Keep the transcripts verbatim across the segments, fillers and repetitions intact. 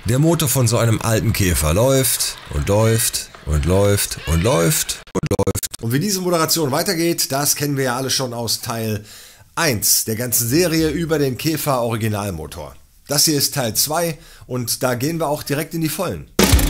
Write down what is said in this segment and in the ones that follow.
Der Motor von so einem alten Käfer läuft und läuft und läuft und läuft und läuft. Und wie diese Moderation weitergeht, das kennen wir ja alle schon aus Teil eins der ganzen Serie über den Käfer Originalmotor. Das hier ist Teil zwei und da gehen wir auch direkt in die Vollen.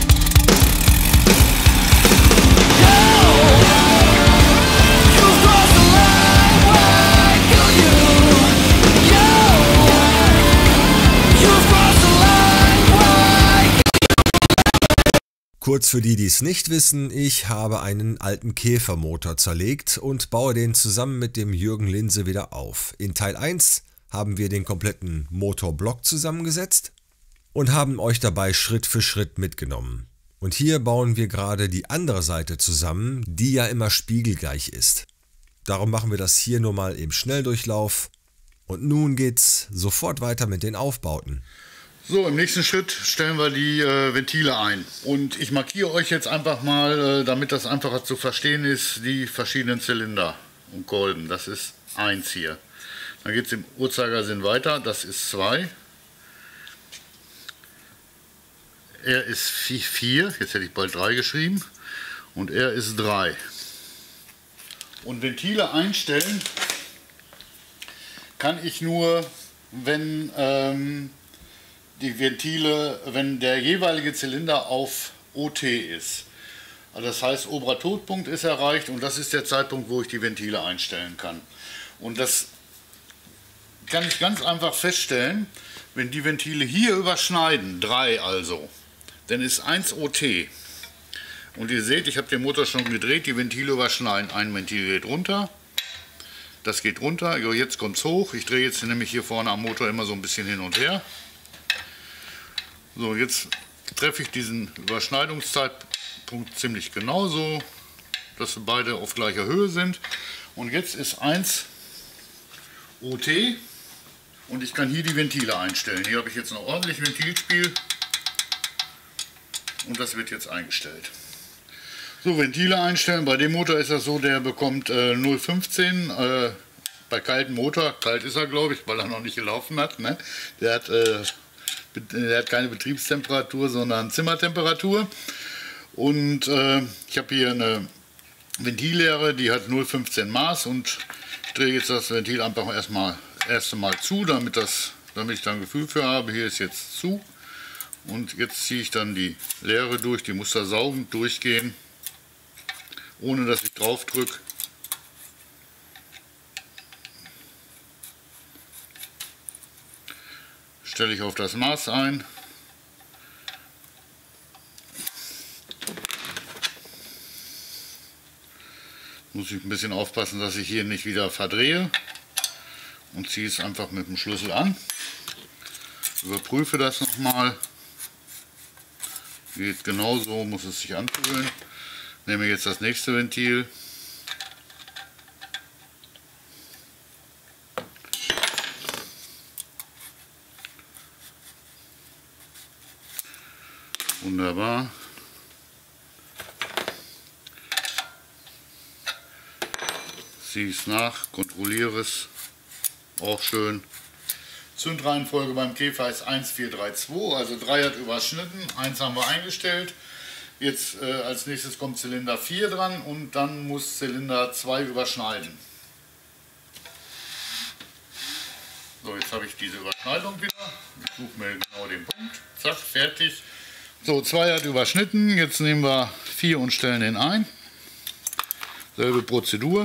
Kurz für die, die es nicht wissen, ich habe einen alten Käfermotor zerlegt und baue den zusammen mit dem Jürgen Linse wieder auf. In Teil eins haben wir den kompletten Motorblock zusammengesetzt und haben euch dabei Schritt für Schritt mitgenommen. Und hier bauen wir gerade die andere Seite zusammen, die ja immer spiegelgleich ist. Darum machen wir das hier nur mal im Schnelldurchlauf. Und nun geht's sofort weiter mit den Aufbauten. So, im nächsten Schritt stellen wir die äh, Ventile ein. Und ich markiere euch jetzt einfach mal, äh, damit das einfacher zu verstehen ist, die verschiedenen Zylinder und Kolben. Das ist eins hier. Dann geht es im Uhrzeigersinn weiter, das ist zwei. Er ist vier, jetzt hätte ich bald drei geschrieben. Und er ist drei. Und Ventile einstellen kann ich nur, wenn... Ähm, die Ventile, wenn der jeweilige Zylinder auf O T ist. Also das heißt, oberer Todpunkt ist erreicht und das ist der Zeitpunkt, wo ich die Ventile einstellen kann. Und das kann ich ganz einfach feststellen, wenn die Ventile hier überschneiden, drei also, dann ist eins O T. Und ihr seht, ich habe den Motor schon gedreht, die Ventile überschneiden. Ein Ventil geht runter, das geht runter, jetzt kommt es hoch. Ich drehe jetzt nämlich hier vorne am Motor immer so ein bisschen hin und her. So, jetzt treffe ich diesen Überschneidungszeitpunkt ziemlich genauso, dass beide auf gleicher Höhe sind. Und jetzt ist eins O T und ich kann hier die Ventile einstellen. Hier habe ich jetzt noch ordentlich Ventilspiel und das wird jetzt eingestellt. So, Ventile einstellen. Bei dem Motor ist das so, der bekommt äh, null Komma fünfzehn. Äh, bei kaltem Motor, kalt ist er glaube ich, weil er noch nicht gelaufen hat. Ne? Der hat... Äh, Er hat keine Betriebstemperatur, sondern Zimmertemperatur. Und äh, ich habe hier eine Ventillehre, die hat null Komma fünfzehn Maß und ich drehe jetzt das Ventil einfach erstmal erst Mal zu, damit, das, damit ich da ein Gefühl für habe. Hier ist jetzt zu und jetzt ziehe ich dann die Leere durch, die muss da saugend durchgehen, ohne dass ich drauf drücke. Stelle ich auf das Maß ein. Muss ich ein bisschen aufpassen, dass ich hier nicht wieder verdrehe und ziehe es einfach mit dem Schlüssel an. Überprüfe das nochmal. Geht genauso, muss es sich anfühlen. Nehme jetzt das nächste Ventil. Wunderbar. Ziehe es nach, kontrolliere es. Auch schön. Zündreihenfolge beim Käfer ist eins, vier, drei, zwei. Also drei hat überschnitten, eins haben wir eingestellt. Jetzt äh, als nächstes kommt Zylinder vier dran und dann muss Zylinder zwei überschneiden. So, jetzt habe ich diese Überschneidung wieder. Ich suche mir genau den Punkt. Zack, fertig. So, zwei hat überschnitten, jetzt nehmen wir vier und stellen den ein. Selbe Prozedur.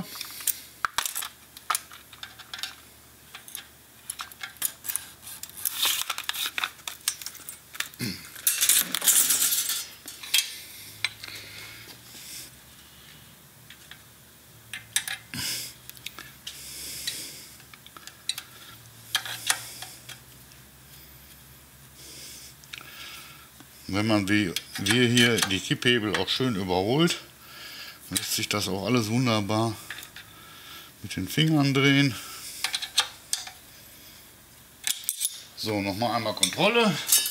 Wenn man wie wir hier die Kipphebel auch schön überholt, lässt sich das auch alles wunderbar mit den Fingern drehen. So, nochmal einmal Kontrolle.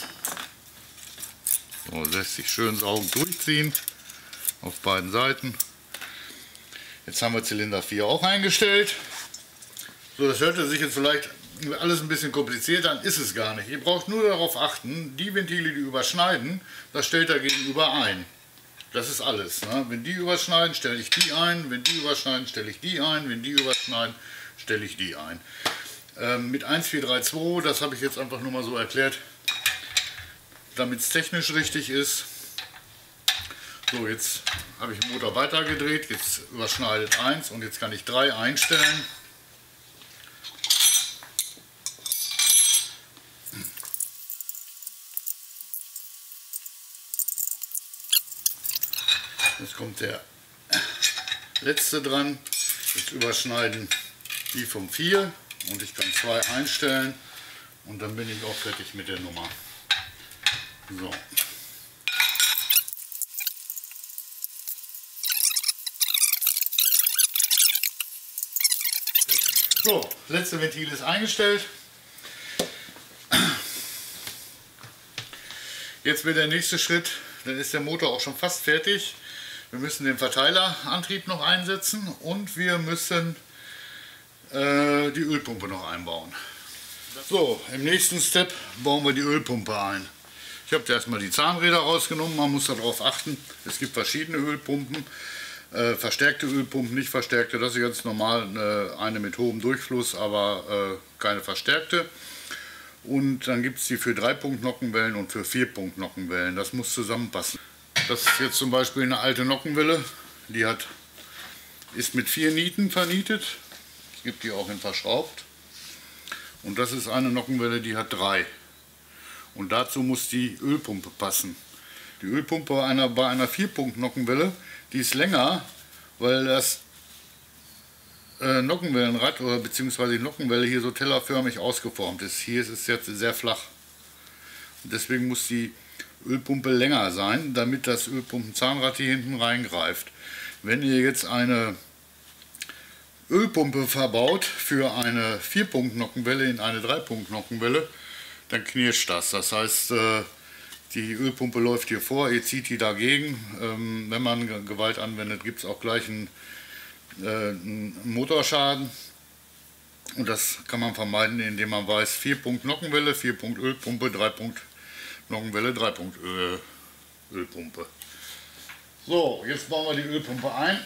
So, lässt sich schön saugend durchziehen auf beiden Seiten. Jetzt haben wir Zylinder vier auch eingestellt. So, das hörte sich jetzt vielleicht alles ein bisschen kompliziert, dann ist es gar nicht. Ihr braucht nur darauf achten, die Ventile, die überschneiden, das stellt er gegenüber ein. Das ist alles. Ne? Wenn die überschneiden, stelle ich die ein. Wenn die überschneiden, stelle ich die ein. Wenn die überschneiden, stelle ich die ein. Ähm, mit eins vier drei zwei, das habe ich jetzt einfach nur mal so erklärt, damit es technisch richtig ist. So, jetzt habe ich den Motor weitergedreht, jetzt überschneidet eins und jetzt kann ich drei einstellen. Jetzt kommt der letzte dran. Jetzt überschneiden die vom vier und ich kann zwei einstellen und dann bin ich auch fertig mit der Nummer. So. So, letzte Ventil ist eingestellt. Jetzt wird der nächste Schritt, dann ist der Motor auch schon fast fertig. Wir müssen den Verteilerantrieb noch einsetzen und wir müssen äh, die Ölpumpe noch einbauen. So, im nächsten Step bauen wir die Ölpumpe ein. Ich habe erstmal die Zahnräder rausgenommen, man muss darauf achten, es gibt verschiedene Ölpumpen, äh, verstärkte Ölpumpen, nicht verstärkte, das ist ganz normal, äh, eine mit hohem Durchfluss, aber äh, keine verstärkte. Und dann gibt es die für drei Punkt Nockenwellen und für vier Punkt Nockenwellen, das muss zusammenpassen. Das ist jetzt zum Beispiel eine alte Nockenwelle, die hat, ist mit vier Nieten vernietet, es gibt die auch in verschraubt. Und das ist eine Nockenwelle, die hat drei. Und dazu muss die Ölpumpe passen. Die Ölpumpe bei einer, bei einer vier Punkt Nockenwelle, die ist länger, weil das äh, Nockenwellenrad oder beziehungsweise die Nockenwelle hier so tellerförmig ausgeformt ist. Hier ist es jetzt sehr flach. Und deswegen muss die Ölpumpe länger sein, damit das Ölpumpenzahnrad hier hinten reingreift. Wenn ihr jetzt eine Ölpumpe verbaut für eine vier Punkt Nockenwelle in eine drei Punkt Nockenwelle, dann knirscht das. Das heißt, die Ölpumpe läuft hier vor, ihr zieht die dagegen. Wenn man Gewalt anwendet, gibt es auch gleich einen, einen Motorschaden. Und das kann man vermeiden, indem man weiß, vier Punkt Nockenwelle, vier Punkt Ölpumpe, drei Punkt Nockenwelle, drei Punkt Ölpumpe. So, jetzt bauen wir die Ölpumpe ein.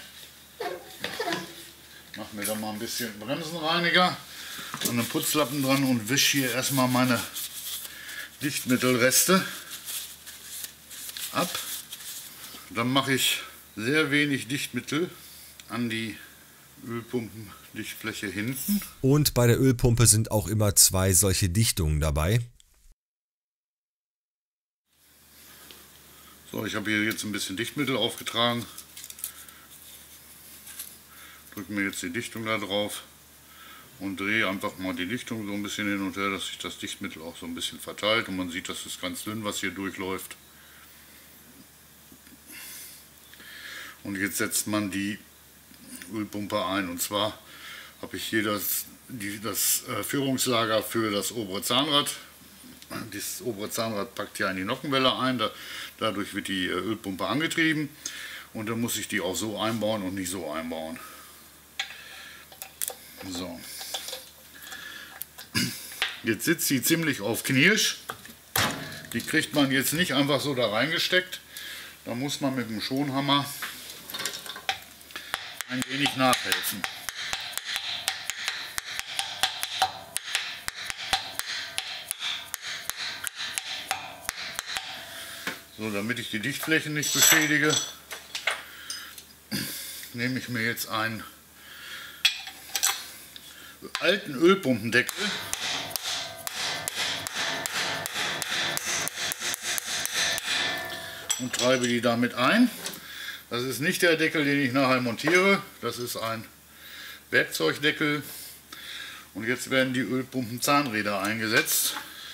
Mach mir da mal ein bisschen Bremsenreiniger und einen Putzlappen dran und wische hier erstmal meine Dichtmittelreste ab. Dann mache ich sehr wenig Dichtmittel an die Ölpumpendichtfläche hinten. Und bei der Ölpumpe sind auch immer zwei solche Dichtungen dabei. So, ich habe hier jetzt ein bisschen Dichtmittel aufgetragen. Drücke mir jetzt die Dichtung da drauf und drehe einfach mal die Dichtung so ein bisschen hin und her, dass sich das Dichtmittel auch so ein bisschen verteilt und man sieht, das ist ganz dünn, was hier durchläuft. Und jetzt setzt man die Ölpumpe ein, und zwar habe ich hier das, die, das äh, Führungslager für das obere Zahnrad. Das obere Zahnrad packt hier in die Nockenwelle ein, da, dadurch wird die äh, Ölpumpe angetrieben und dann muss ich die auch so einbauen und nicht so einbauen. So. Jetzt sitzt sie ziemlich auf Knirsch. Die kriegt man jetzt nicht einfach so da reingesteckt. Da muss man mit dem Schonhammer ein wenig nachhelfen. So, damit ich die Dichtflächen nicht beschädige, nehme ich mir jetzt einen alten Ölpumpendeckel und treibe die damit ein. Das ist nicht der Deckel, den ich nachher montiere, das ist ein Werkzeugdeckel. Und jetzt werden die Ölpumpenzahnräder eingesetzt.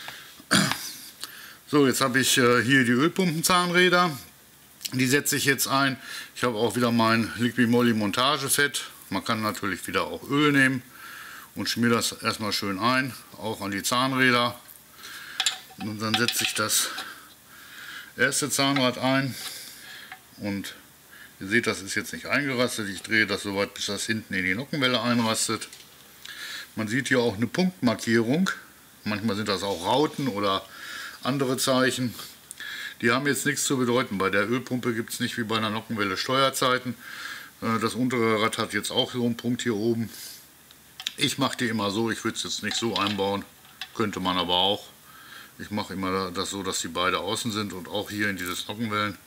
So, jetzt habe ich äh, hier die Ölpumpenzahnräder. Die setze ich jetzt ein. Ich habe auch wieder mein Liqui-Moly Montagefett. Man kann natürlich wieder auch Öl nehmen und schmiere das erstmal schön ein, auch an die Zahnräder. Und dann setze ich das erste Zahnrad ein und ihr seht, das ist jetzt nicht eingerastet. Ich drehe das so weit, bis das hinten in die Nockenwelle einrastet. Man sieht hier auch eine Punktmarkierung. Manchmal sind das auch Rauten oder andere Zeichen. Die haben jetzt nichts zu bedeuten. Bei der Ölpumpe gibt es nicht wie bei einer Nockenwelle Steuerzeiten. Das untere Rad hat jetzt auch so einen Punkt hier oben. Ich mache die immer so, ich würde es jetzt nicht so einbauen, könnte man aber auch. Ich mache immer das so, dass die beide außen sind und auch hier in dieses Nockenwellenrad,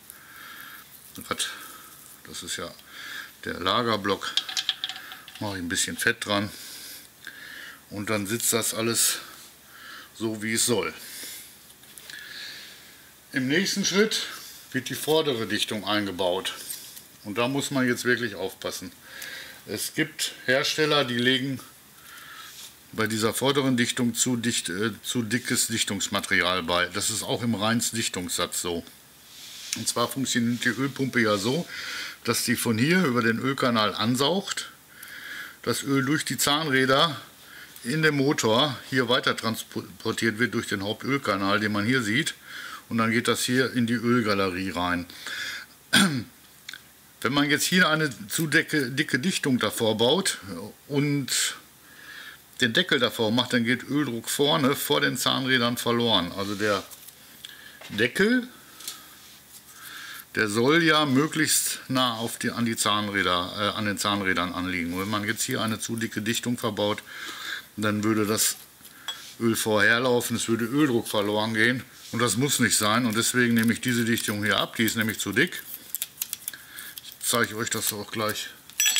das ist ja der Lagerblock, mache ich ein bisschen Fett dran und dann sitzt das alles so, wie es soll. Im nächsten Schritt wird die vordere Dichtung eingebaut und da muss man jetzt wirklich aufpassen. Es gibt Hersteller, die legen bei dieser vorderen Dichtung zu, dicht, äh, zu dickes Dichtungsmaterial bei. Das ist auch im Reinz-Dichtungssatz so. Und zwar funktioniert die Ölpumpe ja so, dass die von hier über den Ölkanal ansaugt, das Öl durch die Zahnräder in den Motor hier weiter transportiert wird durch den Hauptölkanal, den man hier sieht, und dann geht das hier in die Ölgalerie rein. Wenn man jetzt hier eine zu dicke, dicke Dichtung davor baut und den Deckel davor macht, dann geht Öldruck vorne vor den Zahnrädern verloren. Also der Deckel, der soll ja möglichst nah auf die, an, die Zahnräder, äh, an den Zahnrädern anliegen. Und wenn man jetzt hier eine zu dicke Dichtung verbaut, dann würde das Öl vorherlaufen, es würde Öldruck verloren gehen und das muss nicht sein. Und deswegen nehme ich diese Dichtung hier ab, die ist nämlich zu dick. Ich zeige euch das auch gleich,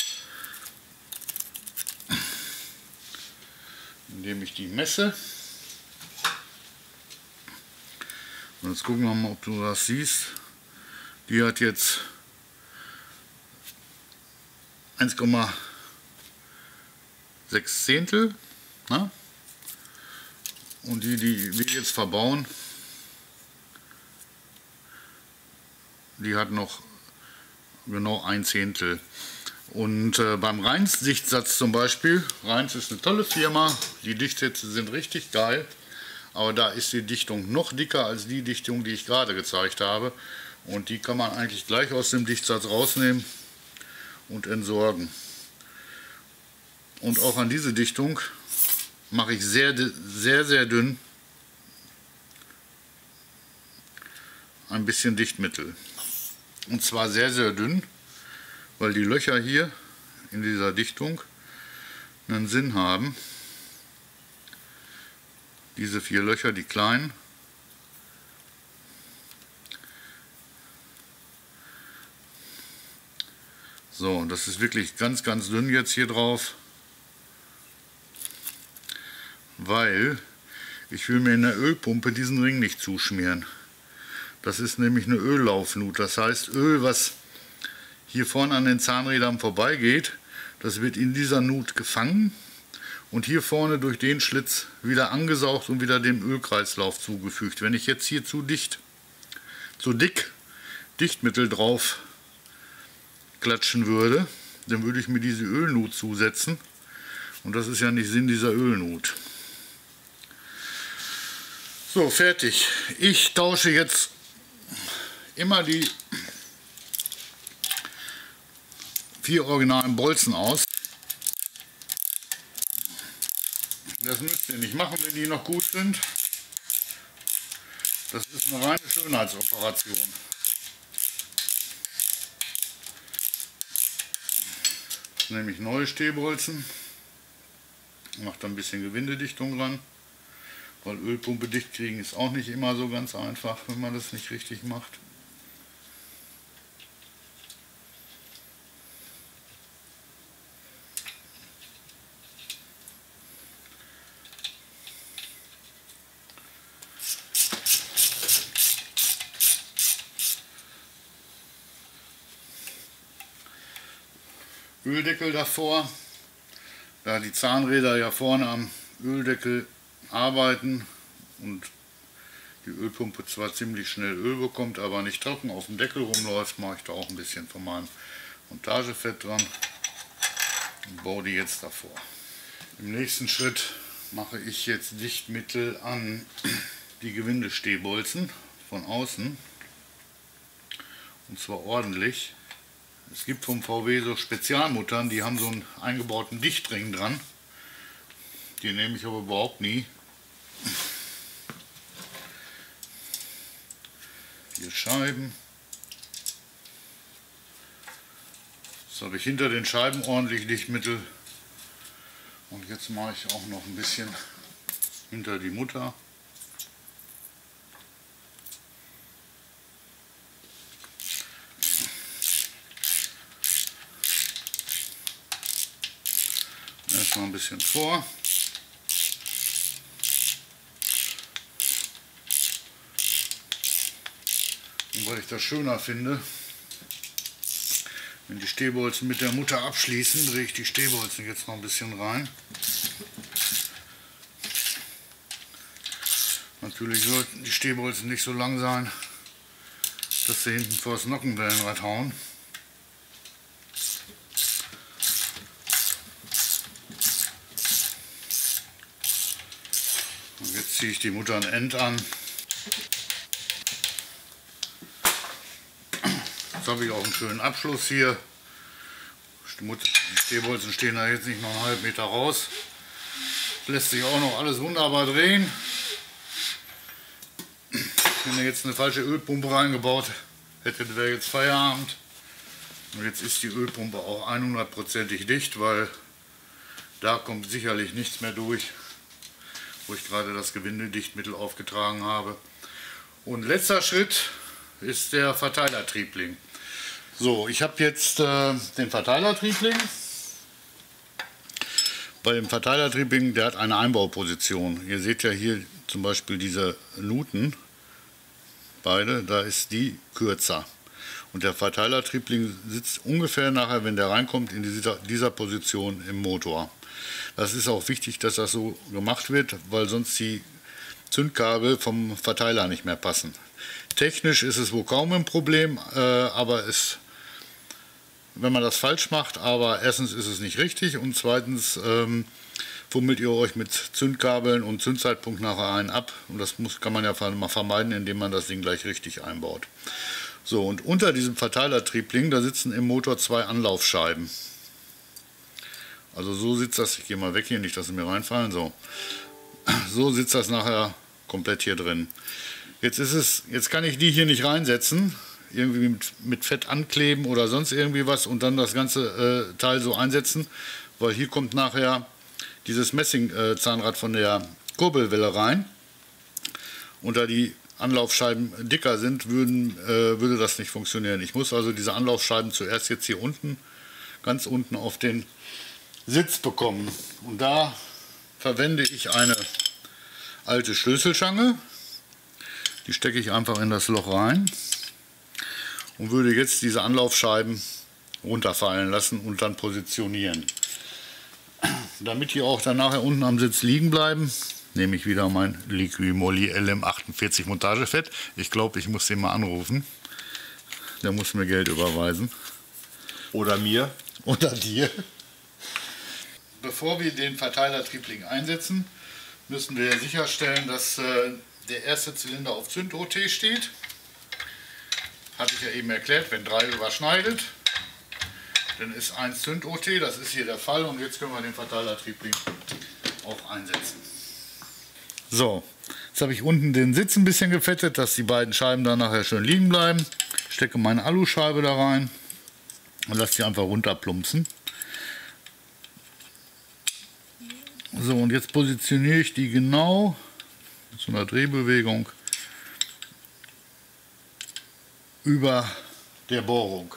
indem ich die messe. Und jetzt gucken wir mal, ob du das siehst. Die hat jetzt eins Komma sechs Zehntel. Na? Und die, die wir jetzt verbauen, die hat noch genau ein Zehntel. Und äh, beim Reinz-Dichtsatz zum Beispiel, Reinz ist eine tolle Firma, die Dichtsätze sind richtig geil, aber da ist die Dichtung noch dicker als die Dichtung, die ich gerade gezeigt habe. Und die kann man eigentlich gleich aus dem Dichtsatz rausnehmen und entsorgen. Und auch an diese Dichtung mache ich sehr, sehr, sehr dünn ein bisschen Dichtmittel. Und zwar sehr, sehr dünn, weil die Löcher hier in dieser Dichtung einen Sinn haben. Diese vier Löcher, die kleinen, so, und das ist wirklich ganz, ganz dünn jetzt hier drauf, weil ich will mir in der Ölpumpe diesen Ring nicht zuschmieren. Das ist nämlich eine Öllaufnut, das heißt Öl, was hier vorne an den Zahnrädern vorbeigeht, das wird in dieser Nut gefangen und hier vorne durch den Schlitz wieder angesaugt und wieder dem Ölkreislauf zugefügt. Wenn ich jetzt hier zu dicht, zu dick Dichtmittel drauf klatschen würde, dann würde ich mir diese Ölnut zusetzen und das ist ja nicht Sinn dieser Ölnut. So, fertig. Ich tausche jetzt immer die vier originalen Bolzen aus. Das müsst ihr nicht machen, wenn die noch gut sind. Das ist eine reine Schönheitsoperation. Jetzt nehme ich neue Stehbolzen, mache da ein bisschen Gewindedichtung dran, weil Ölpumpe dicht kriegen ist auch nicht immer so ganz einfach, wenn man das nicht richtig macht. Öldeckel davor, da die Zahnräder ja vorne am Öldeckel arbeiten und die Ölpumpe zwar ziemlich schnell Öl bekommt, aber nicht trocken auf dem Deckel rumläuft, mache ich da auch ein bisschen von meinem Montagefett dran und baue die jetzt davor. Im nächsten Schritt mache ich jetzt Dichtmittel an die Gewindestehbolzen von außen, und zwar ordentlich. Es gibt vom V W so Spezialmuttern, die haben so einen eingebauten Dichtring dran. Die nehme ich aber überhaupt nie. Vier Scheiben. Jetzt habe ich hinter den Scheiben ordentlich Lichtmittel. Und jetzt mache ich auch noch ein bisschen hinter die Mutter. Erstmal ein bisschen vor. Und weil ich das schöner finde, wenn die Stehbolzen mit der Mutter abschließen, drehe ich die Stehbolzen jetzt noch ein bisschen rein. Natürlich sollten die Stehbolzen nicht so lang sein, dass sie hinten vor das Nockenwellenrad hauen. Und jetzt ziehe ich die Mutter ein End an. Jetzt habe ich auch einen schönen Abschluss hier. Die Stehbolzen stehen da jetzt nicht noch einen halben Meter raus. Lässt sich auch noch alles wunderbar drehen. Wenn ihr jetzt eine falsche Ölpumpe reingebaut hättet, wäre jetzt Feierabend. Und jetzt ist die Ölpumpe auch hundertprozentig dicht, weil da kommt sicherlich nichts mehr durch, wo ich gerade das Gewindedichtmittel aufgetragen habe. Und letzter Schritt ist der Verteilertriebling. So, ich habe jetzt äh, den Verteilertriebling. Bei dem Verteilertriebling, der hat eine Einbauposition. Ihr seht ja hier zum Beispiel diese Nuten, beide, da ist die kürzer. Und der Verteilertriebling sitzt ungefähr nachher, wenn der reinkommt, in dieser, dieser Position im Motor. Das ist auch wichtig, dass das so gemacht wird, weil sonst die Zündkabel vom Verteiler nicht mehr passen. Technisch ist es wohl kaum ein Problem, äh, aber es, wenn man das falsch macht, aber erstens ist es nicht richtig und zweitens ähm, fummelt ihr euch mit Zündkabeln und Zündzeitpunkt nachher einen ab. Und das muss, kann man ja mal vermeiden, indem man das Ding gleich richtig einbaut. So, und unter diesem Verteilertriebling, da sitzen im Motor zwei Anlaufscheiben. Also so sitzt das, ich gehe mal weg hier, nicht dass sie mir reinfallen, so. So sitzt das nachher komplett hier drin. Jetzt ist es, jetzt kann ich die hier nicht reinsetzen, irgendwie mit, mit Fett ankleben oder sonst irgendwie was und dann das ganze äh, Teil so einsetzen, weil hier kommt nachher dieses Messingzahnrad von der Kurbelwelle rein. Und da die Anlaufscheiben dicker sind, würden, äh, würde das nicht funktionieren. Ich muss also diese Anlaufscheiben zuerst jetzt hier unten, ganz unten auf den Sitz bekommen. Und da verwende ich eine alte Schlüsselstange. Die stecke ich einfach in das Loch rein und würde jetzt diese Anlaufscheiben runterfallen lassen und dann positionieren. Damit die auch dann nachher unten am Sitz liegen bleiben, nehme ich wieder mein Liqui-Moly L M achtundvierzig Montagefett. Ich glaube, ich muss den mal anrufen. Der muss mir Geld überweisen. Oder mir. Oder dir. Bevor wir den Verteilertriebling einsetzen, müssen wir sicherstellen, dass äh, der erste Zylinder auf Zünd-O T steht. Hatte ich ja eben erklärt, wenn drei überschneidet, dann ist eins Zünd-O T, das ist hier der Fall und jetzt können wir den Verteilertriebling auch einsetzen. So, jetzt habe ich unten den Sitz ein bisschen gefettet, dass die beiden Scheiben dann nachher schön liegen bleiben. Stecke meine Aluscheibe da rein und lasse die einfach runterplumpsen. So, und jetzt positioniere ich die genau mit so einer Drehbewegung über der Bohrung.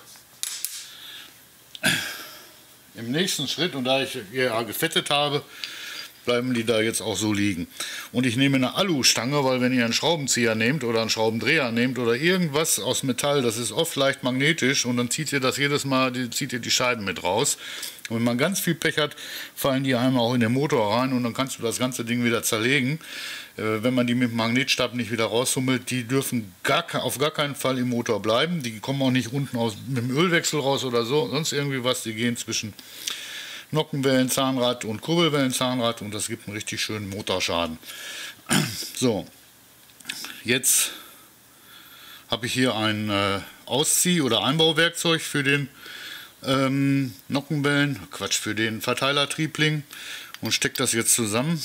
Im nächsten Schritt, und da ich ja gefettet habe, bleiben die da jetzt auch so liegen. Und ich nehme eine Alustange, weil wenn ihr einen Schraubenzieher nehmt oder einen Schraubendreher nehmt oder irgendwas aus Metall, das ist oft leicht magnetisch und dann zieht ihr das jedes Mal, die, zieht ihr die Scheiben mit raus. Und wenn man ganz viel Pech hat, fallen die einmal auch in den Motor rein und dann kannst du das ganze Ding wieder zerlegen. Äh, wenn man die mit dem Magnetstab nicht wieder raushummelt, die dürfen gar, auf gar keinen Fall im Motor bleiben. Die kommen auch nicht unten aus, mit dem Ölwechsel raus oder so, sonst irgendwie was. Die gehen zwischen Nockenwellenzahnrad und Kurbelwellenzahnrad und das gibt einen richtig schönen Motorschaden. So, jetzt habe ich hier ein äh, Auszieh- oder Einbauwerkzeug für den ähm, Nockenwellen, Quatsch, für den Verteilertriebling. und stecke das jetzt zusammen.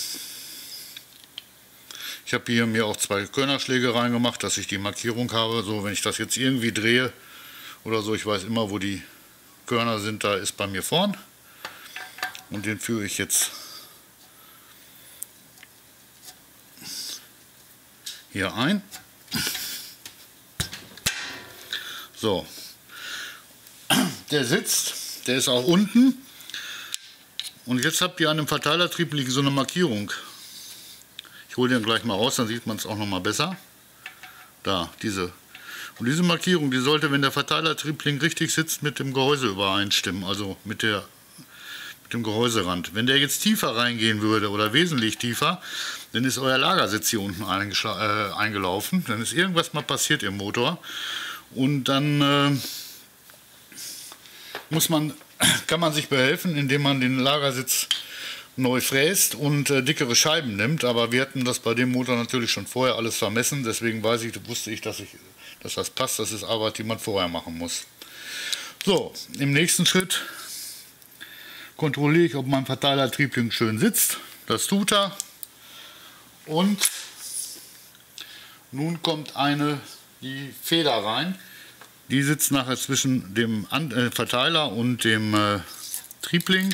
Ich habe hier mir auch zwei Körnerschläge reingemacht, dass ich die Markierung habe. So, wenn ich das jetzt irgendwie drehe oder so, ich weiß immer, wo die Körner sind, da ist bei mir vorn. Und den führe ich jetzt hier ein. So, der sitzt, der ist auch unten. Und jetzt habt ihr an dem Verteilertrieb liegen so eine Markierung. Ich hole den gleich mal raus, dann sieht man es auch noch mal besser. Da, diese. Und diese Markierung, die sollte, wenn der Verteilertriebling richtig sitzt, mit dem Gehäuse übereinstimmen, also mit, der, mit dem Gehäuserand. Wenn der jetzt tiefer reingehen würde oder wesentlich tiefer, dann ist euer Lagersitz hier unten äh, eingelaufen. Dann ist irgendwas mal passiert im Motor. Und dann äh, muss man, kann man sich behelfen, indem man den Lagersitz neu fräst und äh, dickere Scheiben nimmt, aber wir hatten das bei dem Motor natürlich schon vorher alles vermessen, deswegen weiß ich, wusste ich, dass, ich, dass das passt, das ist Arbeit, die man vorher machen muss. So, im nächsten Schritt kontrolliere ich, ob mein Verteilertriebling schön sitzt, das tut er, und nun kommt eine, die Feder rein, die sitzt nachher zwischen dem An äh, Verteiler und dem äh, Triebling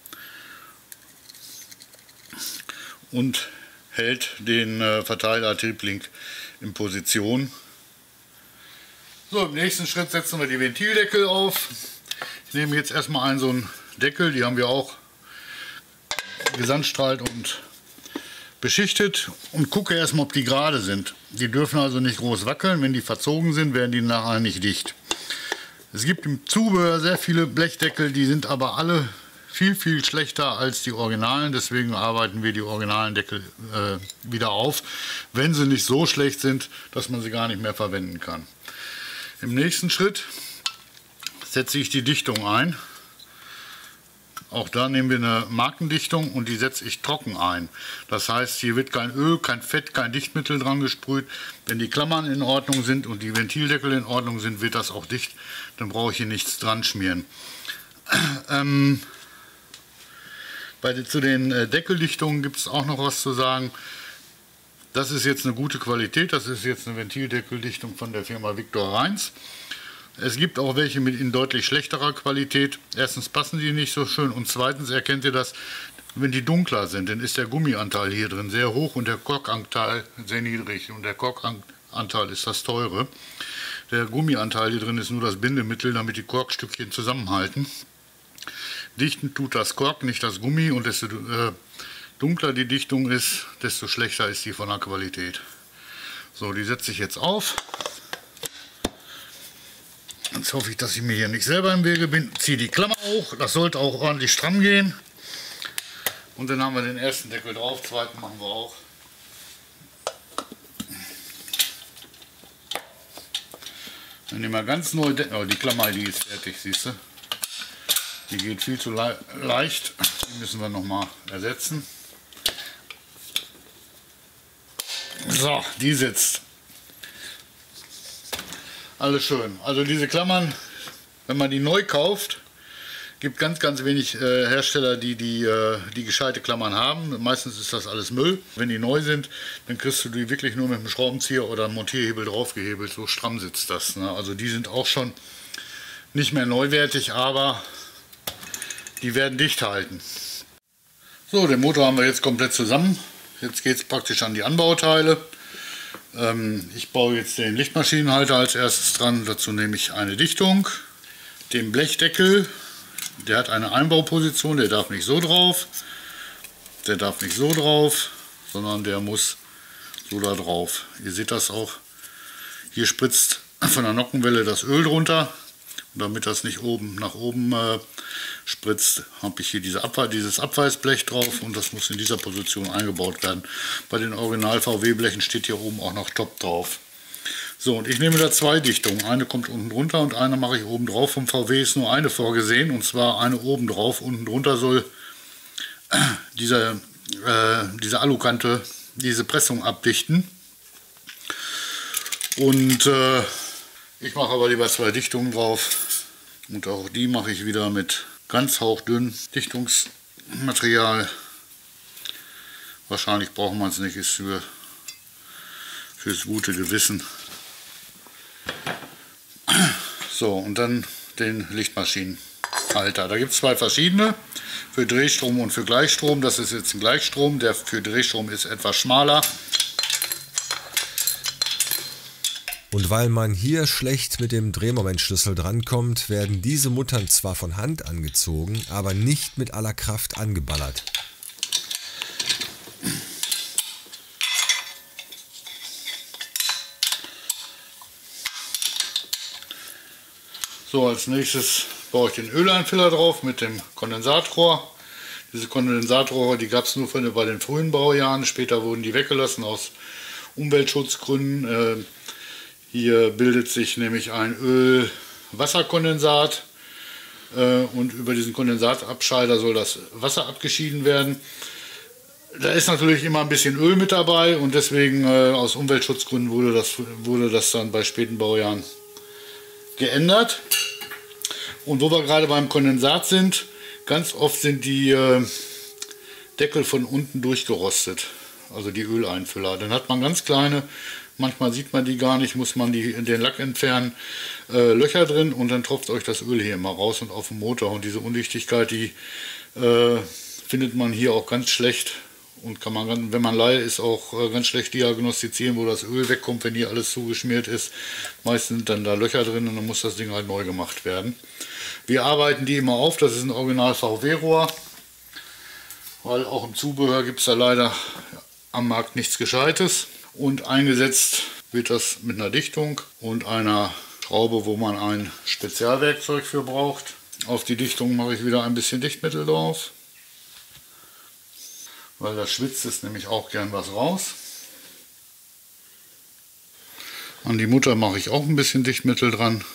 und hält den äh, Verteiler-Triebling in Position. So, im nächsten Schritt setzen wir die Ventildeckel auf. Ich nehme jetzt erstmal einen so einen Deckel, die haben wir auch gesandstrahlt und beschichtet, und gucke erstmal, ob die gerade sind. Die dürfen also nicht groß wackeln, wenn die verzogen sind, werden die nachher nicht dicht. Es gibt im Zubehör sehr viele Blechdeckel, die sind aber alle viel, viel schlechter als die Originalen, deswegen arbeiten wir die originalen Deckel äh, wieder auf, wenn sie nicht so schlecht sind, dass man sie gar nicht mehr verwenden kann. Im nächsten Schritt setze ich die Dichtung ein. Auch da nehmen wir eine Markendichtung und die setze ich trocken ein. Das heißt, hier wird kein Öl, kein Fett, kein Dichtmittel dran gesprüht. Wenn die Klammern in Ordnung sind und die Ventildeckel in Ordnung sind, wird das auch dicht. Dann brauche ich hier nichts dran schmieren. Ähm, Bei, zu den äh, Deckeldichtungen gibt es auch noch was zu sagen. Das ist jetzt eine gute Qualität, das ist jetzt eine Ventildeckeldichtung von der Firma Victor Reins. Es gibt auch welche mit in deutlich schlechterer Qualität. Erstens passen die nicht so schön und zweitens erkennt ihr das, wenn die dunkler sind, dann ist der Gummianteil hier drin sehr hoch und der Korkanteil sehr niedrig. Und der Korkanteil ist das teure. Der Gummianteil hier drin ist nur das Bindemittel, damit die Korkstückchen zusammenhalten. Dichten tut das Kork, nicht das Gummi, und desto äh, dunkler die Dichtung ist, desto schlechter ist die von der Qualität. So, die setze ich jetzt auf. Jetzt hoffe ich, dass ich mir hier nicht selber im Wege bin. Ziehe die Klammer hoch, das sollte auch ordentlich stramm gehen. Und dann haben wir den ersten Deckel drauf, den zweiten machen wir auch. Dann nehmen wir ganz neu, oh, die Klammer, die ist fertig, siehst du. Die geht viel zu le leicht, die müssen wir noch mal ersetzen. So, die sitzt. Alles schön. Also diese Klammern, wenn man die neu kauft, gibt ganz, ganz wenig äh, Hersteller, die die, äh, die gescheite Klammern haben. Meistens ist das alles Müll. Wenn die neu sind, dann kriegst du die wirklich nur mit einem Schraubenzieher oder einem Montierhebel draufgehebelt. So stramm sitzt das, ne? Also die sind auch schon nicht mehr neuwertig, aber die werden dicht halten. So, den Motor haben wir jetzt komplett zusammen. Jetzt geht es praktisch an die Anbauteile. Ähm, ich baue jetzt den Lichtmaschinenhalter als erstes dran. Dazu nehme ich eine Dichtung. Den Blechdeckel, der hat eine Einbauposition, der darf nicht so drauf. Der darf nicht so drauf, sondern der muss so da drauf. Ihr seht das auch. Hier spritzt von der Nockenwelle das Öl drunter. Und damit das nicht oben nach oben äh, spritzt, habe ich hier diese Abwe dieses Abweisblech drauf und das muss in dieser Position eingebaut werden. Bei den Original V W-Blechen steht hier oben auch noch Top drauf. So, und ich nehme da zwei Dichtungen. Eine kommt unten drunter und eine mache ich oben drauf. Vom V W ist nur eine vorgesehen, und zwar eine oben drauf. Unten drunter soll äh, diese, äh, diese Alukante diese Pressung abdichten. Und äh, ich mache aber lieber zwei Dichtungen drauf. Und auch die mache ich wieder mit ganz hauchdünn Dichtungsmaterial. Wahrscheinlich braucht man es nicht, ist für fürs gute Gewissen. So, und dann den Lichtmaschinenhalter. Da gibt es zwei verschiedene, für Drehstrom und für Gleichstrom. Das ist jetzt ein Gleichstrom, der für Drehstrom ist etwas schmaler. Und weil man hier schlecht mit dem Drehmomentschlüssel drankommt, werden diese Muttern zwar von Hand angezogen, aber nicht mit aller Kraft angeballert. So, als nächstes baue ich den Öleinfüller drauf mit dem Kondensatrohr. Diese Kondensatrohre, die gab es nur von, bei den frühen Baujahren, später wurden die weggelassen aus Umweltschutzgründen. Äh, hier bildet sich nämlich ein Öl-Wasserkondensat äh, und über diesen Kondensatabscheider soll das Wasser abgeschieden werden. Da ist natürlich immer ein bisschen Öl mit dabei und deswegen äh, aus Umweltschutzgründen wurde das, wurde das dann bei späten Baujahren geändert. Und wo wir gerade beim Kondensat sind, ganz oft sind die äh, Deckel von unten durchgerostet, also die Öleinfüller. Dann hat man ganz kleine, manchmal sieht man die gar nicht, muss man die, den Lack entfernen, äh, Löcher drin und dann tropft euch das Öl hier immer raus und auf den Motor. Und diese Undichtigkeit, die äh, findet man hier auch ganz schlecht und kann man, wenn man Laie ist, auch äh, ganz schlecht diagnostizieren, wo das Öl wegkommt, wenn hier alles zugeschmiert ist. Meistens sind dann da Löcher drin und dann muss das Ding halt neu gemacht werden. Wir arbeiten die immer auf, das ist ein Original V W-Rohr, weil auch im Zubehör gibt es da leider am Markt nichts Gescheites. Und eingesetzt wird das mit einer Dichtung und einer Schraube, wo man ein Spezialwerkzeug für braucht. Auf die Dichtung mache ich wieder ein bisschen Dichtmittel drauf, weil da schwitzt es nämlich auch gern was raus. An die Mutter mache ich auch ein bisschen Dichtmittel dran.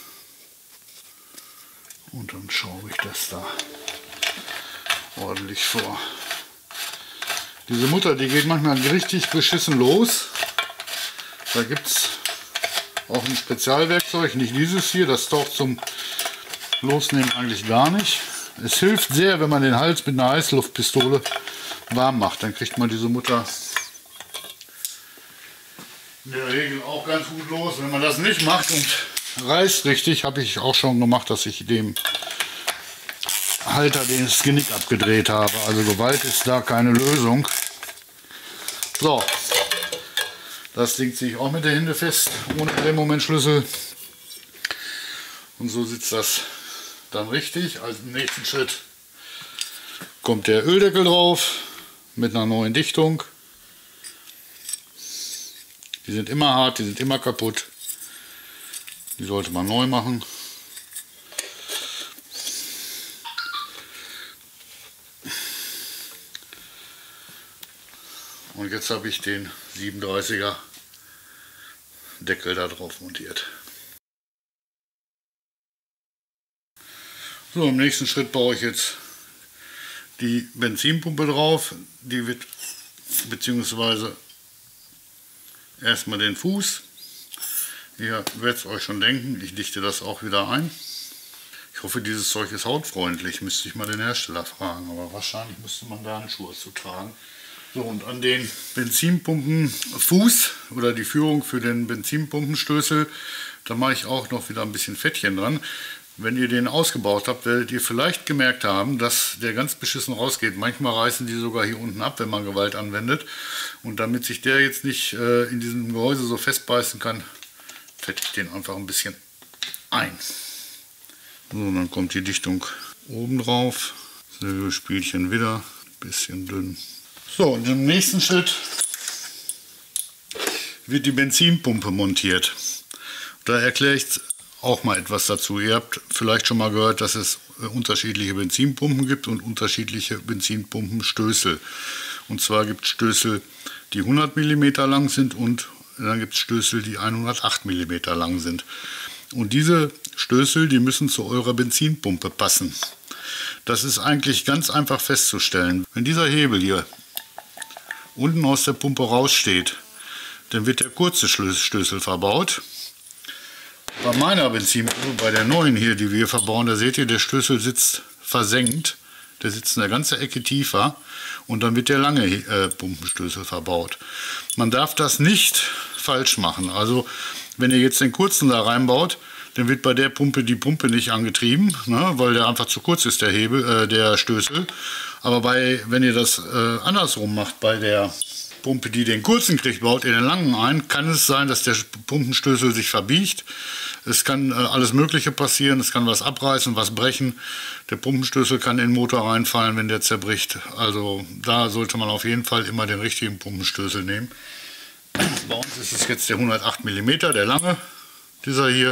Und dann schraube ich das da ordentlich vor. Diese Mutter, die geht manchmal richtig beschissen los. Da gibt es auch ein Spezialwerkzeug, nicht dieses hier, das taucht zum Losnehmen eigentlich gar nicht. Es hilft sehr, wenn man den Hals mit einer Heißluftpistole warm macht. Dann kriegt man diese Mutter in der Regel auch ganz gut los. Wenn man das nicht macht und reißt richtig, habe ich auch schon gemacht, dass ich dem Halter das Genick abgedreht habe. Also Gewalt ist da keine Lösung. So, das Ding ziehe ich auch mit der Hände fest, ohne Drehmomentschlüssel. Und so sitzt das dann richtig. Als nächsten Schritt kommt der Öldeckel drauf mit einer neuen Dichtung. Die sind immer hart, die sind immer kaputt. Die sollte man neu machen. Und jetzt habe ich den siebenunddreißiger Deckel da drauf montiert. So, im nächsten Schritt baue ich jetzt die Benzinpumpe drauf. Die wird, beziehungsweise erstmal den Fuß. Ihr werdet es euch schon denken, ich dichte das auch wieder ein. Ich hoffe, dieses Zeug ist hautfreundlich, müsste ich mal den Hersteller fragen, aber wahrscheinlich müsste man da Handschuhe zu tragen. So, und an den Benzinpumpenfuß oder die Führung für den Benzinpumpenstößel, da mache ich auch noch wieder ein bisschen Fettchen dran. Wenn ihr den ausgebaut habt, werdet ihr vielleicht gemerkt haben, dass der ganz beschissen rausgeht. Manchmal reißen die sogar hier unten ab, wenn man Gewalt anwendet. Und damit sich der jetzt nicht äh, in diesem Gehäuse so festbeißen kann, fette ich den einfach ein bisschen ein. So, dann kommt die Dichtung oben drauf. Selbe Spielchen wieder, ein bisschen dünn. So, und im nächsten Schritt wird die Benzinpumpe montiert. Da erkläre ich auch mal etwas dazu. Ihr habt vielleicht schon mal gehört, dass es unterschiedliche Benzinpumpen gibt und unterschiedliche Benzinpumpenstößel. Und zwar gibt es Stößel, die hundert Millimeter lang sind und dann gibt es Stößel, die hundertacht Millimeter lang sind. Und diese Stößel, die müssen zu eurer Benzinpumpe passen. Das ist eigentlich ganz einfach festzustellen. Wenn dieser Hebel hier unten aus der Pumpe raussteht, dann wird der kurze Stößel verbaut. Bei meiner Benzinpumpe, bei der neuen hier, die wir verbauen, da seht ihr, der Stößel sitzt versenkt. der sitzt eine ganze Ecke tiefer und dann wird der lange äh, Pumpenstößel verbaut. Man darf das nicht falsch machen. Also wenn ihr jetzt den kurzen da reinbaut, dann wird bei der Pumpe die Pumpe nicht angetrieben, ne, weil der einfach zu kurz ist, der Hebel, äh, der Stößel. Aber bei, wenn ihr das äh, andersrum macht, bei der Pumpe, die den kurzen kriegt, baut ihr den langen ein, kann es sein, dass der Pumpenstößel sich verbiegt. Es kann äh, alles Mögliche passieren, es kann was abreißen, was brechen. Der Pumpenstößel kann in den Motor reinfallen, wenn der zerbricht. Also da sollte man auf jeden Fall immer den richtigen Pumpenstößel nehmen. Bei uns ist es jetzt der hundertacht Millimeter, der lange, dieser hier,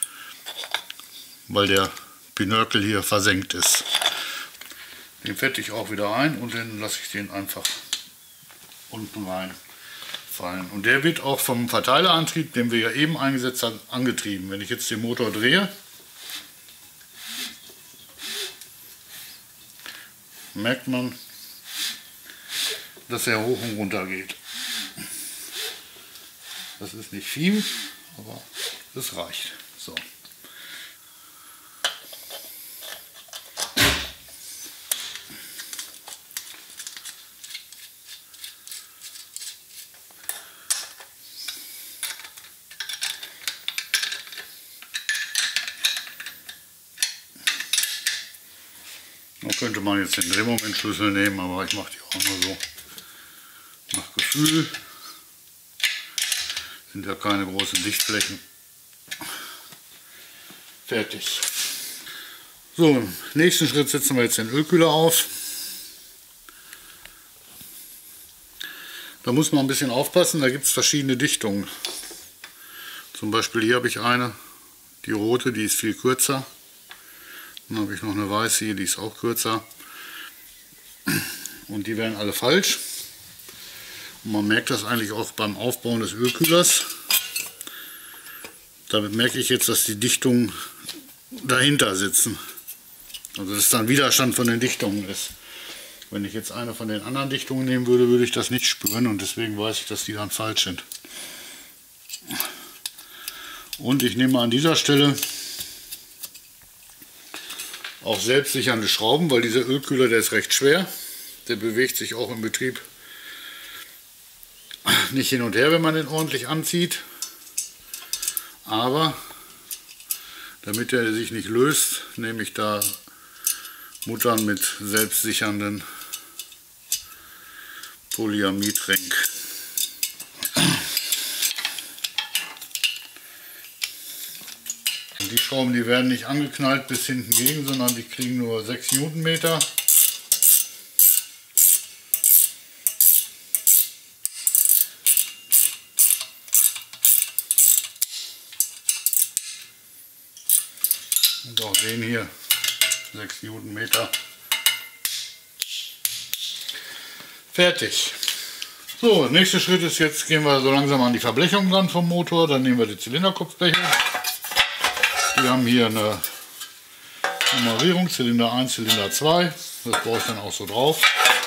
weil der Pinökel hier versenkt ist. Den fette ich auch wieder ein und dann lasse ich den einfach unten rein fallen. Und der wird auch vom Verteilerantrieb, den wir ja eben eingesetzt haben, angetrieben. Wenn ich jetzt den Motor drehe, merkt man, dass er hoch und runter geht. Das ist nicht viel, aber das reicht. So. Da könnte man jetzt den Drehmomentschlüssel nehmen, aber ich mache die auch nur so nach Gefühl. Sind ja keine großen Dichtflächen. Fertig. So, im nächsten Schritt setzen wir jetzt den Ölkühler auf. Da muss man ein bisschen aufpassen, da gibt es verschiedene Dichtungen. Zum Beispiel hier habe ich eine, die rote, die ist viel kürzer. Dann habe ich noch eine weiße hier, die ist auch kürzer. Und die werden alle falsch. Und man merkt das eigentlich auch beim Aufbauen des Ölkühlers. Damit merke ich jetzt, dass die Dichtungen dahinter sitzen. Also dass dann Widerstand von den Dichtungen ist. Wenn ich jetzt eine von den anderen Dichtungen nehmen würde, würde ich das nicht spüren und deswegen weiß ich, dass die dann falsch sind. Und ich nehme an dieser Stelle auch selbstsichernde Schrauben, weil dieser Ölkühler, der ist recht schwer. Der bewegt sich auch im Betrieb nicht hin und her, wenn man den ordentlich anzieht. Aber damit er sich nicht löst, nehme ich da Muttern mit selbstsichernden Polyamidring. Und die Schrauben, die werden nicht angeknallt bis hinten gegen, sondern die kriegen nur sechs Newtonmeter. Und auch den hier sechs Newtonmeter. Fertig. So, nächster Schritt ist jetzt, gehen wir so langsam an die Verblechung ran vom Motor. Dann nehmen wir die Zylinderkopfbleche. Die haben hier eine Nummerierung, Zylinder eins, Zylinder zwei. Das baue ich dann auch so drauf.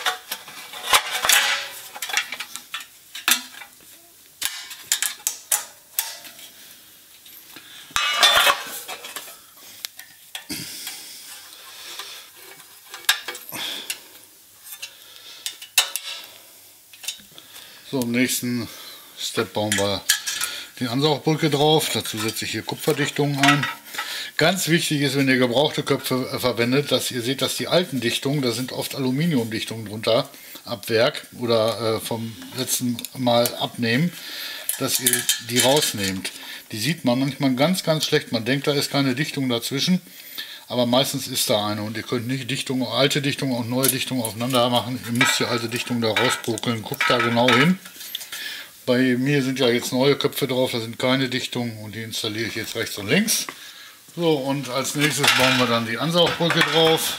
So, im nächsten Step bauen wir die Ansaugbrücke drauf. Dazu setze ich hier Kupferdichtungen ein. Ganz wichtig ist, wenn ihr gebrauchte Köpfe äh, verwendet, dass ihr seht, dass die alten Dichtungen, da sind oft Aluminiumdichtungen drunter, ab Werk oder äh, vom letzten Mal abnehmen, dass ihr die rausnehmt. Die sieht man manchmal ganz, ganz schlecht. Man denkt, da ist keine Dichtung dazwischen, aber meistens ist da eine und ihr könnt nicht Dichtung, alte Dichtungen und neue Dichtungen aufeinander machen. Ihr müsst die alte Dichtung da rausbröckeln. Guckt da genau hin. Bei mir sind ja jetzt neue Köpfe drauf, da sind keine Dichtungen und die installiere ich jetzt rechts und links. So, und als nächstes bauen wir dann die Ansaugbrücke drauf.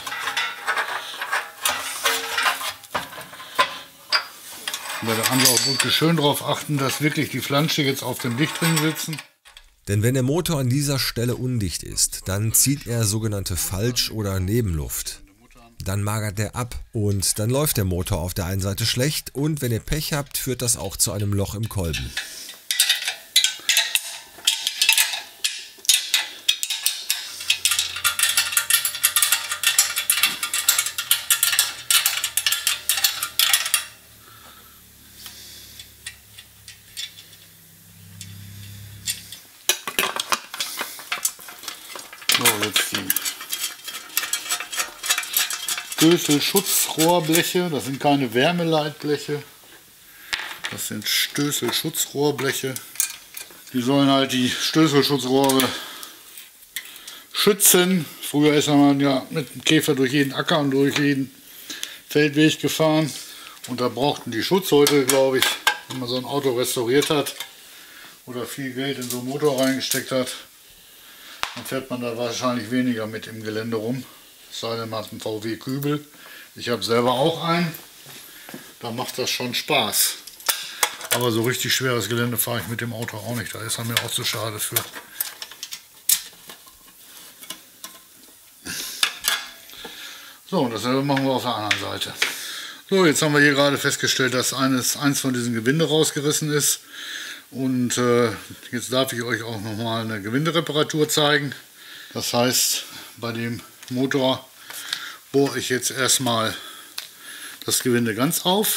Bei der Ansaugbrücke schön darauf achten, dass wirklich die Flansche jetzt auf dem Dichtring sitzen. Denn wenn der Motor an dieser Stelle undicht ist, dann zieht er sogenannte Falsch- oder Nebenluft. Dann magert der ab und dann läuft der Motor auf der einen Seite schlecht und wenn ihr Pech habt, führt das auch zu einem Loch im Kolben. So, jetzt die Stößelschutzrohrbleche. Das sind keine Wärmeleitbleche. Das sind Stößelschutzrohrbleche. Die sollen halt die Stößelschutzrohre schützen. Früher ist man ja mit dem Käfer durch jeden Acker und durch jeden Feldweg gefahren. Und da brauchten die Schutz. Heute, glaube ich, wenn man so ein Auto restauriert hat oder viel Geld in so einen Motor reingesteckt hat, dann fährt man da wahrscheinlich weniger mit im Gelände rum. Es sei denn, man hat einen V W Kübel. Ich habe selber auch einen. Da macht das schon Spaß. Aber so richtig schweres Gelände fahre ich mit dem Auto auch nicht. Da ist er mir auch zu schade für. So, und dasselbe machen wir auf der anderen Seite. So, jetzt haben wir hier gerade festgestellt, dass eines, eins von diesen Gewinde rausgerissen ist. Und äh, jetzt darf ich euch auch nochmal eine Gewindereparatur zeigen. Das heißt, bei dem Motor bohre ich jetzt erstmal das Gewinde ganz auf.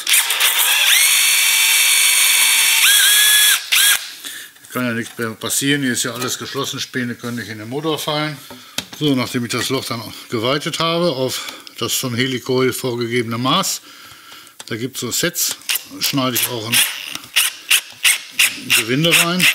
Kann ja nichts mehr passieren, hier ist ja alles geschlossen, Späne können nicht in den Motor fallen. So, nachdem ich das Loch dann geweitet habe auf das von Helicoil vorgegebene Maß, da gibt es so Sets, schneide ich auch ein Gewinde rein.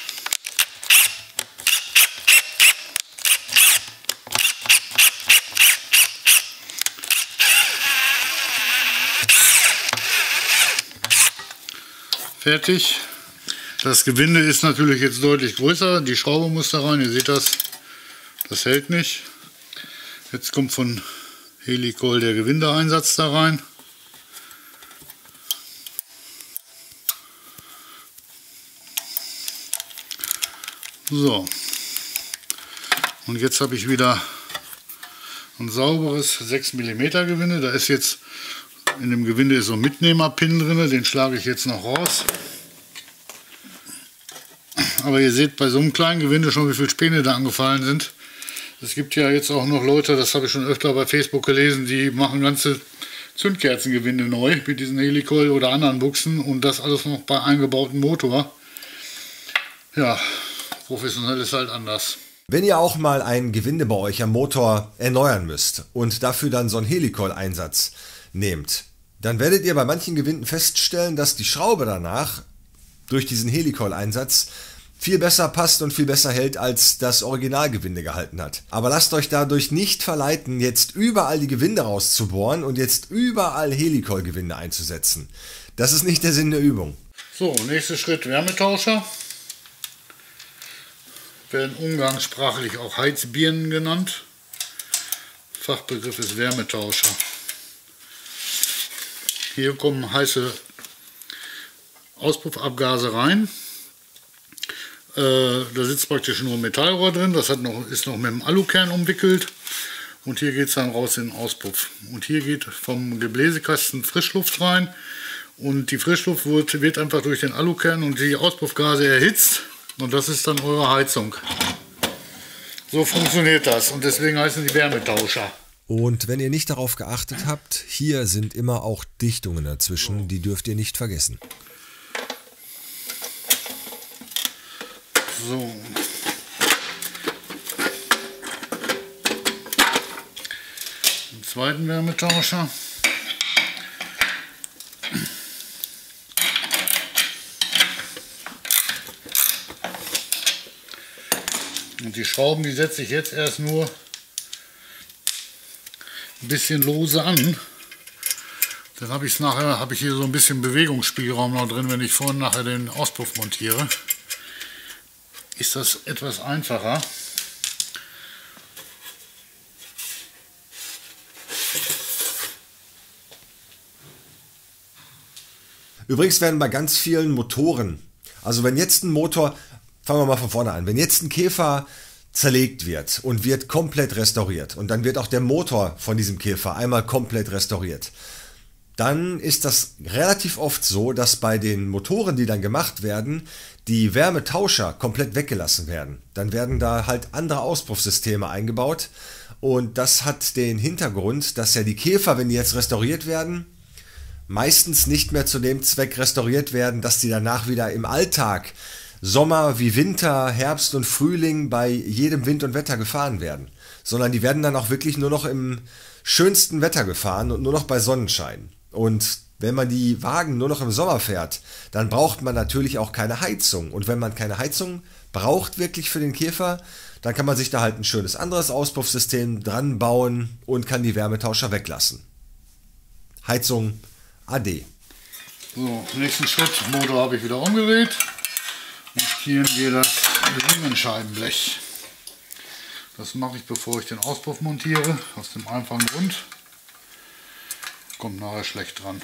Fertig. Das Gewinde ist natürlich jetzt deutlich größer, die Schraube muss da rein, ihr seht das, das hält nicht. Jetzt kommt von Helicoil der Gewindeeinsatz da rein. So, und jetzt habe ich wieder ein sauberes sechs Millimeter Gewinde, da ist jetzt in dem Gewinde ist so ein Mitnehmerpin drin, den schlage ich jetzt noch raus. Aber ihr seht bei so einem kleinen Gewinde schon, wie viele Späne da angefallen sind. Es gibt ja jetzt auch noch Leute, das habe ich schon öfter bei Facebook gelesen, die machen ganze Zündkerzengewinde neu mit diesen Helicoil oder anderen Buchsen und das alles noch bei eingebautem Motor. Ja, professionell ist halt anders. Wenn ihr auch mal ein Gewinde bei euch am Motor erneuern müsst und dafür dann so einen Helicoil-Einsatz nehmt, dann werdet ihr bei manchen Gewinden feststellen, dass die Schraube danach durch diesen Helicoil-Einsatz viel besser passt und viel besser hält, als das Originalgewinde gehalten hat. Aber lasst euch dadurch nicht verleiten, jetzt überall die Gewinde rauszubohren und jetzt überall Helicoil-Gewinde einzusetzen. Das ist nicht der Sinn der Übung. So, nächster Schritt Wärmetauscher. Werden umgangssprachlich auch Heizbirnen genannt. Fachbegriff ist Wärmetauscher. Hier kommen heiße Auspuffabgase rein. Äh, da sitzt praktisch nur ein Metallrohr drin, das hat noch, ist noch mit dem Alukern umwickelt. Und hier geht es dann raus in den Auspuff. Und hier geht vom Gebläsekasten Frischluft rein. Und die Frischluft wird, wird einfach durch den Alukern und die Auspuffgase erhitzt. Und das ist dann eure Heizung. So funktioniert das. Und deswegen heißen die Wärmetauscher. Und wenn ihr nicht darauf geachtet habt, hier sind immer auch Dichtungen dazwischen, die dürft ihr nicht vergessen. So. Den zweiten Wärmetauscher. Und die Schrauben, die setze ich jetzt erst nur ein bisschen lose an. Dann habe ich es nachher, habe ich hier so ein bisschen Bewegungsspielraum noch drin, wenn ich vorne nachher den Auspuff montiere. Ist das etwas einfacher. Übrigens werden bei ganz vielen Motoren, also wenn jetzt ein Motor, fangen wir mal von vorne an, wenn jetzt ein Käfer zerlegt wird und wird komplett restauriert und dann wird auch der Motor von diesem Käfer einmal komplett restauriert, dann ist das relativ oft so, dass bei den Motoren, die dann gemacht werden, die Wärmetauscher komplett weggelassen werden. Dann werden da halt andere Auspuffsysteme eingebaut und das hat den Hintergrund, dass ja die Käfer, wenn die jetzt restauriert werden, meistens nicht mehr zu dem Zweck restauriert werden, dass die danach wieder im Alltag Sommer wie Winter, Herbst und Frühling bei jedem Wind und Wetter gefahren werden, sondern die werden dann auch wirklich nur noch im schönsten Wetter gefahren und nur noch bei Sonnenschein. Und wenn man die Wagen nur noch im Sommer fährt, dann braucht man natürlich auch keine Heizung. Und wenn man keine Heizung braucht wirklich für den Käfer, dann kann man sich da halt ein schönes anderes Auspuffsystem dran bauen und kann die Wärmetauscher weglassen. Heizung ade. So, nächsten Schritt, Motor habe ich wieder umgedreht. Montieren wir das Riemenscheibenblech. Das mache ich, bevor ich den Auspuff montiere, aus dem einfachen Grund. Kommt nachher schlecht dran.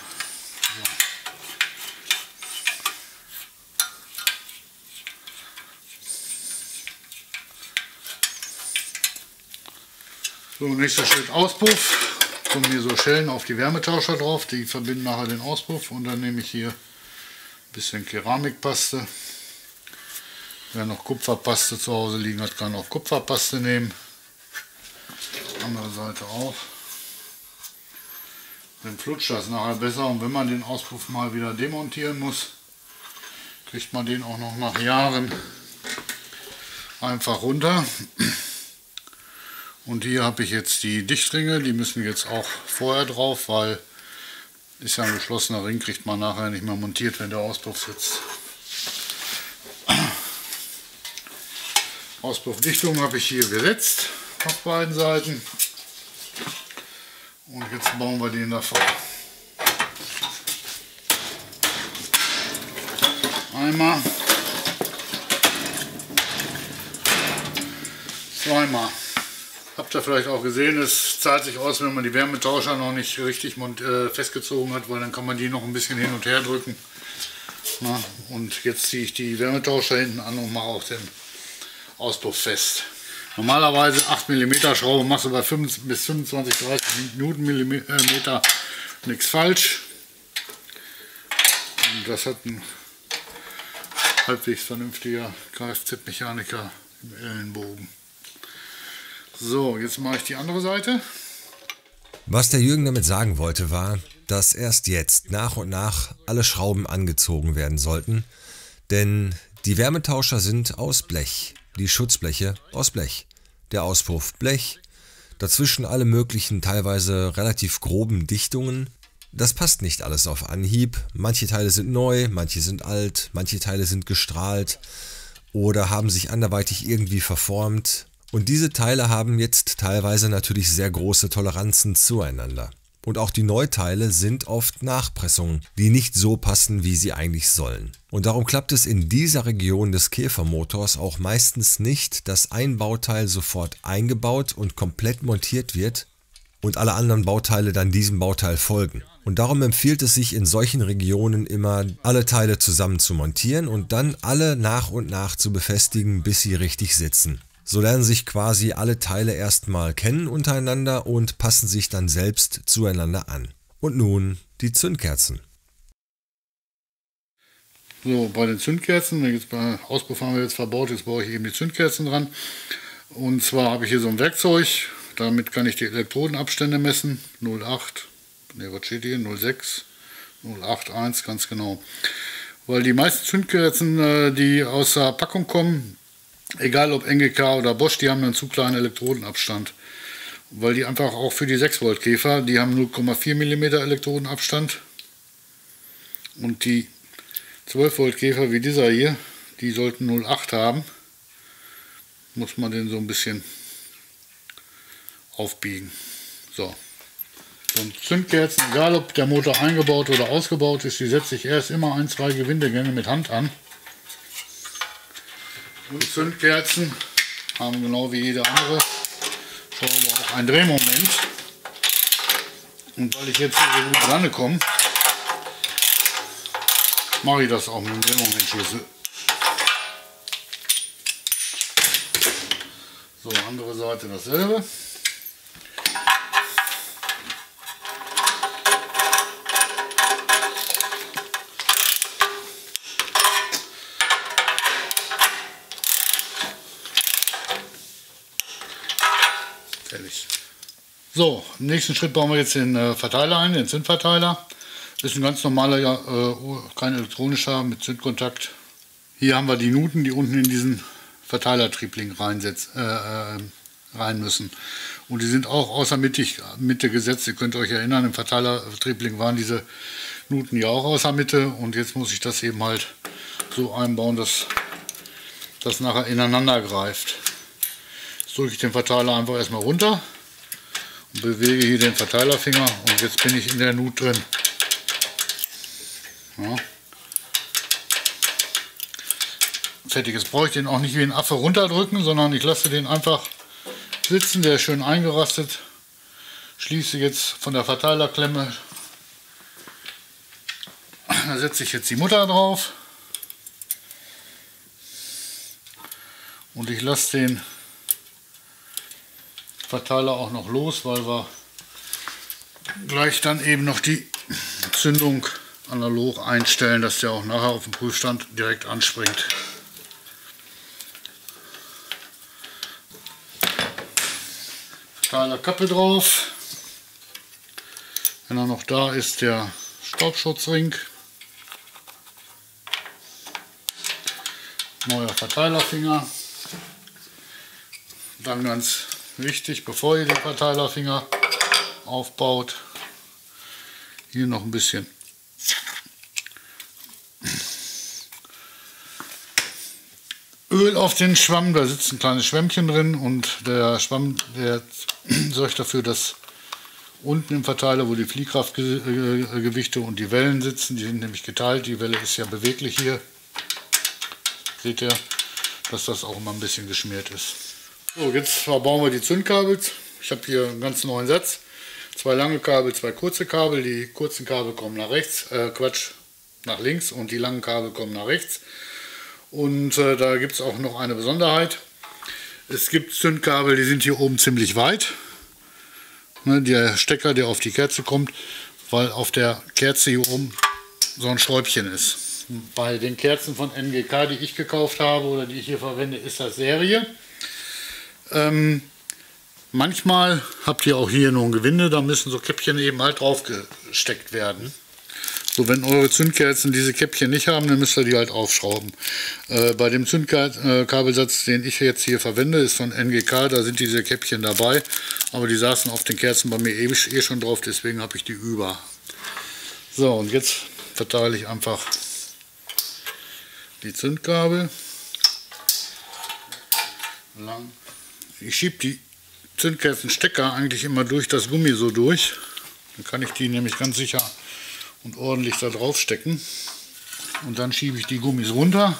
So, so nächster Schritt Auspuff. Kommen hier so Schellen auf die Wärmetauscher drauf, die verbinden nachher den Auspuff, und dann nehme ich hier ein bisschen Keramikpaste. Wer noch Kupferpaste zu Hause liegen hat, kann auch Kupferpaste nehmen. Andere Seite auch. Dann flutscht das nachher besser, und wenn man den Auspuff mal wieder demontieren muss, kriegt man den auch noch nach Jahren einfach runter. Und hier habe ich jetzt die Dichtringe, die müssen jetzt auch vorher drauf, weil ist ja ein geschlossener Ring, kriegt man nachher nicht mehr montiert, wenn der Auspuff sitzt. Auspuffdichtung habe ich hier gesetzt auf beiden Seiten. Und jetzt bauen wir den davor. Einmal. Zweimal. Habt ihr vielleicht auch gesehen, es zahlt sich aus, wenn man die Wärmetauscher noch nicht richtig äh, festgezogen hat, weil dann kann man die noch ein bisschen hin und her drücken. Na, und jetzt ziehe ich die Wärmetauscher hinten an und mache auch den Auspuff fest. Normalerweise acht Millimeter Schraube machst du bei fünf bis fünfundzwanzig, dreißig Newtonmeter nichts falsch. Und das hat ein halbwegs vernünftiger Kfz-Mechaniker im Ellenbogen. So, jetzt mache ich die andere Seite. Was der Jürgen damit sagen wollte, war, dass erst jetzt nach und nach alle Schrauben angezogen werden sollten, denn die Wärmetauscher sind aus Blech, die Schutzbleche aus Blech, der Auspuff Blech, dazwischen alle möglichen teilweise relativ groben Dichtungen. Das passt nicht alles auf Anhieb, manche Teile sind neu, manche sind alt, manche Teile sind gestrahlt oder haben sich anderweitig irgendwie verformt. Und diese Teile haben jetzt teilweise natürlich sehr große Toleranzen zueinander. Und auch die Neuteile sind oft Nachpressungen, die nicht so passen, wie sie eigentlich sollen. Und darum klappt es in dieser Region des Käfermotors auch meistens nicht, dass ein Bauteil sofort eingebaut und komplett montiert wird und alle anderen Bauteile dann diesem Bauteil folgen. Und darum empfiehlt es sich in solchen Regionen immer, alle Teile zusammen zu montieren und dann alle nach und nach zu befestigen, bis sie richtig sitzen. So lernen sich quasi alle Teile erstmal kennen untereinander und passen sich dann selbst zueinander an. Und nun die Zündkerzen. So, bei den Zündkerzen, jetzt bei Auspuff haben wir jetzt verbaut, jetzt baue ich eben die Zündkerzen dran. Und zwar habe ich hier so ein Werkzeug, damit kann ich die Elektrodenabstände messen. null Komma acht, ne, was steht hier? null Komma sechs, null Komma acht eins, ganz genau. Weil die meisten Zündkerzen, die aus der Packung kommen, egal ob N G K oder Bosch, die haben einen zu kleinen Elektrodenabstand. Weil die einfach auch für die sechs Volt Käfer, die haben null Komma vier Millimeter Elektrodenabstand. Und die zwölf Volt Käfer wie dieser hier, die sollten null Komma acht haben. Muss man den so ein bisschen aufbiegen. So. Und Zündkerzen, egal ob der Motor eingebaut oder ausgebaut ist, die setze ich erst immer ein, zwei Gewindegänge mit Hand an. Und Zündkerzen haben genau wie jede andere Schraube auch einen Drehmoment. Und weil ich jetzt hier so gut rankomme, mache ich das auch mit dem Drehmomentschlüssel. So, andere Seite dasselbe. Fertig. So, im nächsten Schritt bauen wir jetzt den äh, Verteiler ein, den Zündverteiler. Das ist ein ganz normaler, äh, kein elektronischer mit Zündkontakt. Hier haben wir die Nuten, die unten in diesen Verteilertriebling reinsetz, äh, äh, rein müssen. Und die sind auch außer mittig, Mitte gesetzt. Ihr könnt euch erinnern, im Verteilertriebling waren diese Nuten ja auch außer Mitte. Und jetzt muss ich das eben halt so einbauen, dass das nachher ineinander greift. Jetzt drücke ich den Verteiler einfach erstmal runter und bewege hier den Verteilerfinger und jetzt bin ich in der Nut drin. Ja. Fertig. Jetzt brauche ich den auch nicht wie ein Affe runterdrücken, sondern ich lasse den einfach sitzen, der ist schön eingerastet. Schließe jetzt von der Verteilerklemme. Da setze ich jetzt die Mutter drauf. Und ich lasse den Verteiler auch noch los, weil wir gleich dann eben noch die Zündung analog einstellen, dass der auch nachher auf dem Prüfstand direkt anspringt. Verteiler Kappe drauf. Wenn er noch da ist, der Staubschutzring. Neuer Verteilerfinger. Dann ganz wichtig, bevor ihr den Verteilerfinger aufbaut, hier noch ein bisschen Öl auf den Schwamm. Da sitzt ein kleines Schwämmchen drin und der Schwamm, der sorgt dafür, dass unten im Verteiler, wo die Fliehkraftgewichte und die Wellen sitzen, die sind nämlich geteilt, die Welle ist ja beweglich hier, seht ihr, dass das auch immer ein bisschen geschmiert ist. So, jetzt verbauen wir die Zündkabel. Ich habe hier einen ganz neuen Satz. Zwei lange Kabel, zwei kurze Kabel. Die kurzen Kabel kommen nach rechts, äh, Quatsch, nach links und die langen Kabel kommen nach rechts. Und äh, da gibt es auch noch eine Besonderheit. Es gibt Zündkabel, die sind hier oben ziemlich weit. Ne, der Stecker, der auf die Kerze kommt, weil auf der Kerze hier oben so ein Schräubchen ist. Bei den Kerzen von N G K, die ich gekauft habe oder die ich hier verwende, ist das Serie. Ähm, manchmal habt ihr auch hier noch ein Gewinde, da müssen so Käppchen eben halt drauf gesteckt werden. So, wenn eure Zündkerzen diese Käppchen nicht haben, dann müsst ihr die halt aufschrauben. Äh, bei dem Zündkabelsatz, den ich jetzt hier verwende, ist von N G K, da sind diese Käppchen dabei, aber die saßen auf den Kerzen bei mir eh, eh schon drauf, deswegen habe ich die über. So, und jetzt verteile ich einfach die Zündkabel lang. Ich schiebe die Zündkerzenstecker eigentlich immer durch das Gummi so durch. Dann kann ich die nämlich ganz sicher und ordentlich da drauf stecken. Und dann schiebe ich die Gummis runter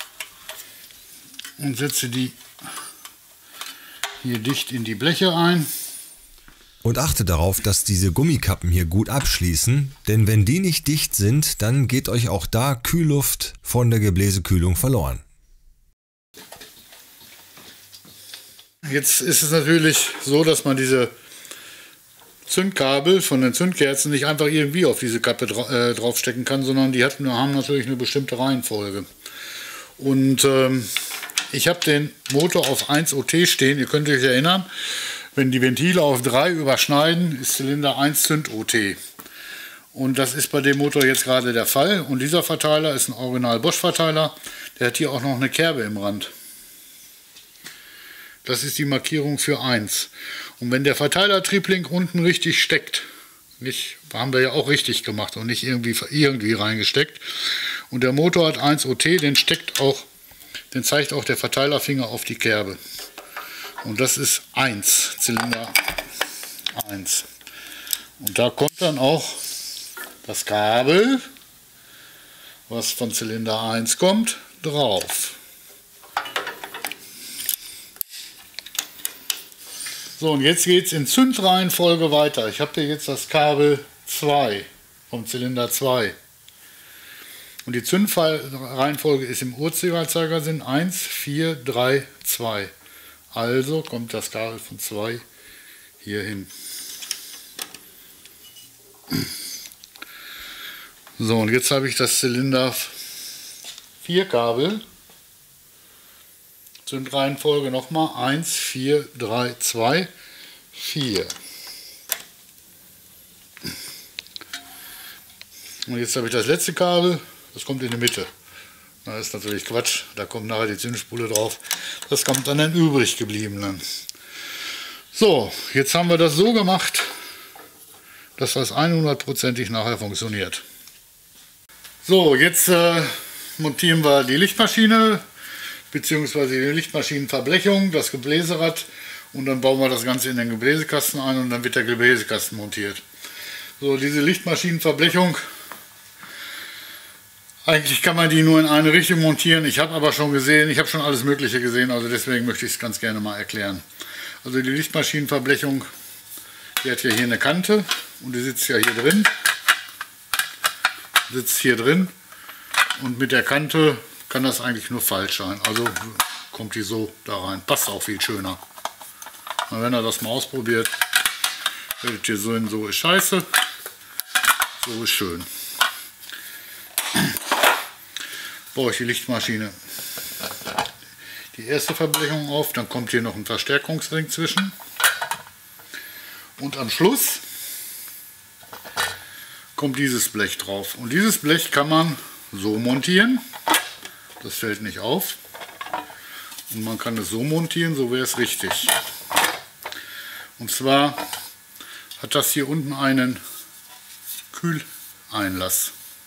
und setze die hier dicht in die Bleche ein. Und achte darauf, dass diese Gummikappen hier gut abschließen, denn wenn die nicht dicht sind, dann geht euch auch da Kühlluft von der Gebläsekühlung verloren. Jetzt ist es natürlich so, dass man diese Zündkabel von den Zündkerzen nicht einfach irgendwie auf diese Kappe dra äh, draufstecken kann, sondern die hatten, haben natürlich eine bestimmte Reihenfolge. Und ähm, ich habe den Motor auf eins O T stehen, ihr könnt euch erinnern, wenn die Ventile auf drei überschneiden, ist Zylinder eins Zünd-O T. Und das ist bei dem Motor jetzt gerade der Fall. Und dieser Verteiler ist ein Original Bosch-Verteiler, der hat hier auch noch eine Kerbe im Rand. Das ist die Markierung für eins. Und wenn der Verteilertriebling unten richtig steckt, nicht, haben wir ja auch richtig gemacht und nicht irgendwie, irgendwie reingesteckt, und der Motor hat eins O T, den steckt auch, den zeigt auch der Verteilerfinger auf die Kerbe. Und das ist eins, Zylinder eins. Und da kommt dann auch das Kabel, was von Zylinder eins kommt, drauf. So, und jetzt geht es in Zündreihenfolge weiter. Ich habe hier jetzt das Kabel zwei vom Zylinder zwei. Und die Zündreihenfolge ist im Uhrzeigersinn eins, vier, drei, zwei. Also kommt das Kabel von zwei hier hin. So, und jetzt habe ich das Zylinder vier Kabel. Zündreihenfolge nochmal eins, vier, drei, zwei, vier. Und jetzt habe ich das letzte Kabel, das kommt in die Mitte. Das ist natürlich Quatsch, da kommt nachher die Zündspule drauf. Das kommt an den übrig gebliebenen. So, jetzt haben wir das so gemacht, dass das hundertprozentig nachher funktioniert. So, jetzt äh, montieren wir die Lichtmaschine bzw. die Lichtmaschinenverblechung, das Gebläserad, und dann bauen wir das Ganze in den Gebläsekasten ein und dann wird der Gebläsekasten montiert. So, diese Lichtmaschinenverblechung, eigentlich kann man die nur in eine Richtung montieren. Ich habe aber schon gesehen, ich habe schon alles Mögliche gesehen, also deswegen möchte ich es ganz gerne mal erklären. Also die Lichtmaschinenverblechung, die hat ja hier eine Kante und die sitzt ja hier drin. Sitzt hier drin und mit der Kante kann das eigentlich nur falsch sein. Also kommt die so da rein. Passt auch viel schöner. Und wenn ihr das mal ausprobiert, werdet ihr so in so ist scheiße, so ist schön. Baue ich die Lichtmaschine die erste Verblechung auf, dann kommt hier noch ein Verstärkungsring zwischen und am Schluss kommt dieses Blech drauf und dieses Blech kann man so montieren, das fällt nicht auf, und man kann es so montieren, so wäre es richtig. Und zwar hat das hier unten einen Kühleinlass.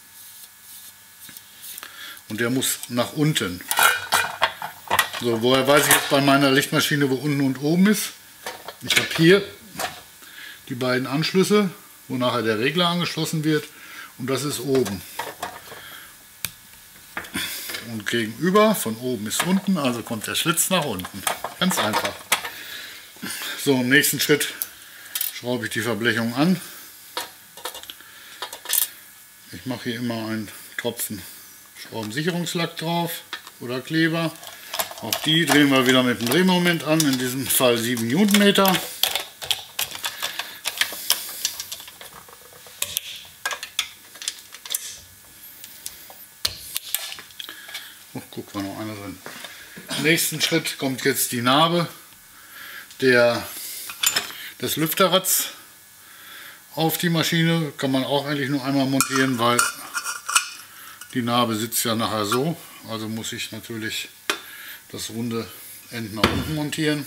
Und der muss nach unten. So, woher weiß ich jetzt bei meiner Lichtmaschine, wo unten und oben ist? Ich habe hier die beiden Anschlüsse, wo nachher der Regler angeschlossen wird, und das ist oben. Und gegenüber, von oben ist unten, also kommt der Schlitz nach unten. Ganz einfach. So, im nächsten Schritt schraube ich die Verblechung an. Ich mache hier immer einen Tropfen Schraubensicherungslack drauf oder Kleber. Auch die drehen wir wieder mit dem Drehmoment an, in diesem Fall sieben Newtonmeter. Oh, guck mal, noch einer drin. Im nächsten Schritt kommt jetzt die Narbe der, des Lüfterrads auf die Maschine. Kann man auch eigentlich nur einmal montieren, weil die Narbe sitzt ja nachher so. Also muss ich natürlich das runde Ende nach unten montieren.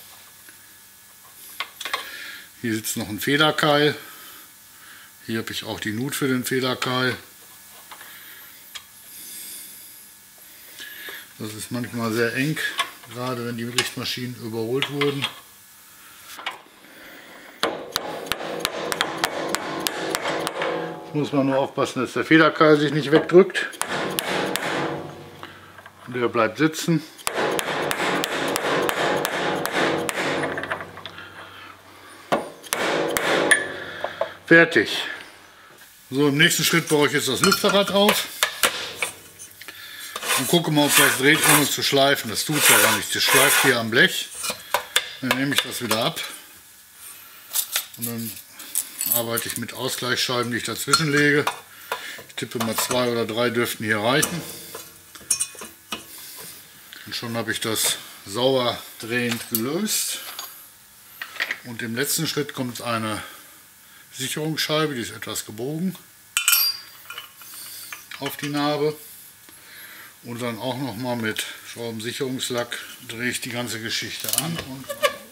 Hier sitzt noch ein Federkeil. Hier habe ich auch die Nut für den Federkeil. Das ist manchmal sehr eng, gerade wenn die Lichtmaschinen überholt wurden. Muss man nur aufpassen, dass der Federkeil sich nicht wegdrückt. Und der bleibt sitzen. Fertig. So, im nächsten Schritt baue ich jetzt das Lüfterrad auf. Und gucke mal, ob das dreht, ohne zu schleifen. Das tut es ja gar nicht. Das schleift hier am Blech. Dann nehme ich das wieder ab. Und dann arbeite ich mit Ausgleichsscheiben, die ich dazwischen lege. Ich tippe mal zwei oder drei dürften hier reichen. Und schon habe ich das sauber drehend gelöst. Und im letzten Schritt kommt eine Sicherungsscheibe, die ist etwas gebogen, auf die Narbe. Und dann auch noch mal mit Schraubensicherungslack drehe ich die ganze Geschichte an. Und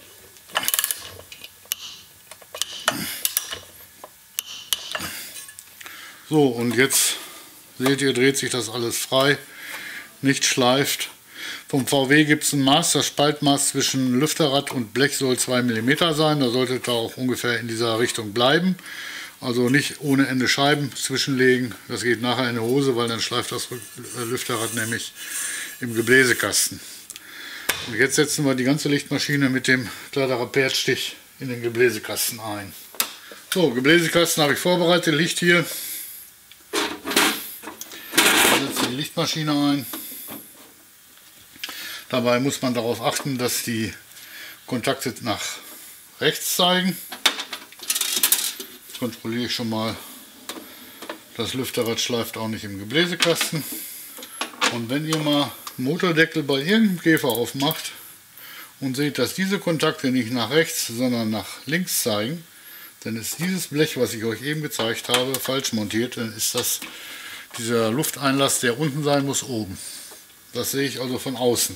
so, und jetzt seht ihr, dreht sich das alles frei, nicht schleift. Vom V W gibt es ein Maß, das Spaltmaß zwischen Lüfterrad und Blech soll zwei Millimeter sein. Da solltet ihr auch ungefähr in dieser Richtung bleiben. Also nicht ohne Ende Scheiben zwischenlegen. Das geht nachher in die Hose, weil dann schleift das Lüfterrad nämlich im Gebläsekasten. Und jetzt setzen wir die ganze Lichtmaschine mit dem Kleiderrapertstich in den Gebläsekasten ein. So, Gebläsekasten habe ich vorbereitet, Licht hier. Ich setze die Lichtmaschine ein. Dabei muss man darauf achten, dass die Kontakte nach rechts zeigen. Jetzt kontrolliere ich schon mal, das Lüfterrad schleift auch nicht im Gebläsekasten. Und wenn ihr mal einen Motordeckel bei irgendeinem Käfer aufmacht und seht, dass diese Kontakte nicht nach rechts, sondern nach links zeigen, dann ist dieses Blech, was ich euch eben gezeigt habe, falsch montiert. Dann ist das dieser Lufteinlass, der unten sein muss, oben. Das sehe ich also von außen.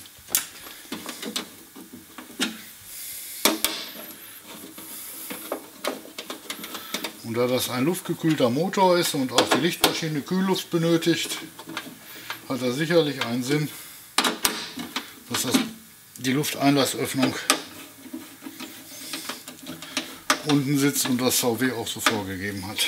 Und da das ein luftgekühlter Motor ist und auch die Lichtmaschine Kühlluft benötigt, hat er sicherlich einen Sinn, dass das die Lufteinlassöffnung unten sitzt und das V W auch so vorgegeben hat.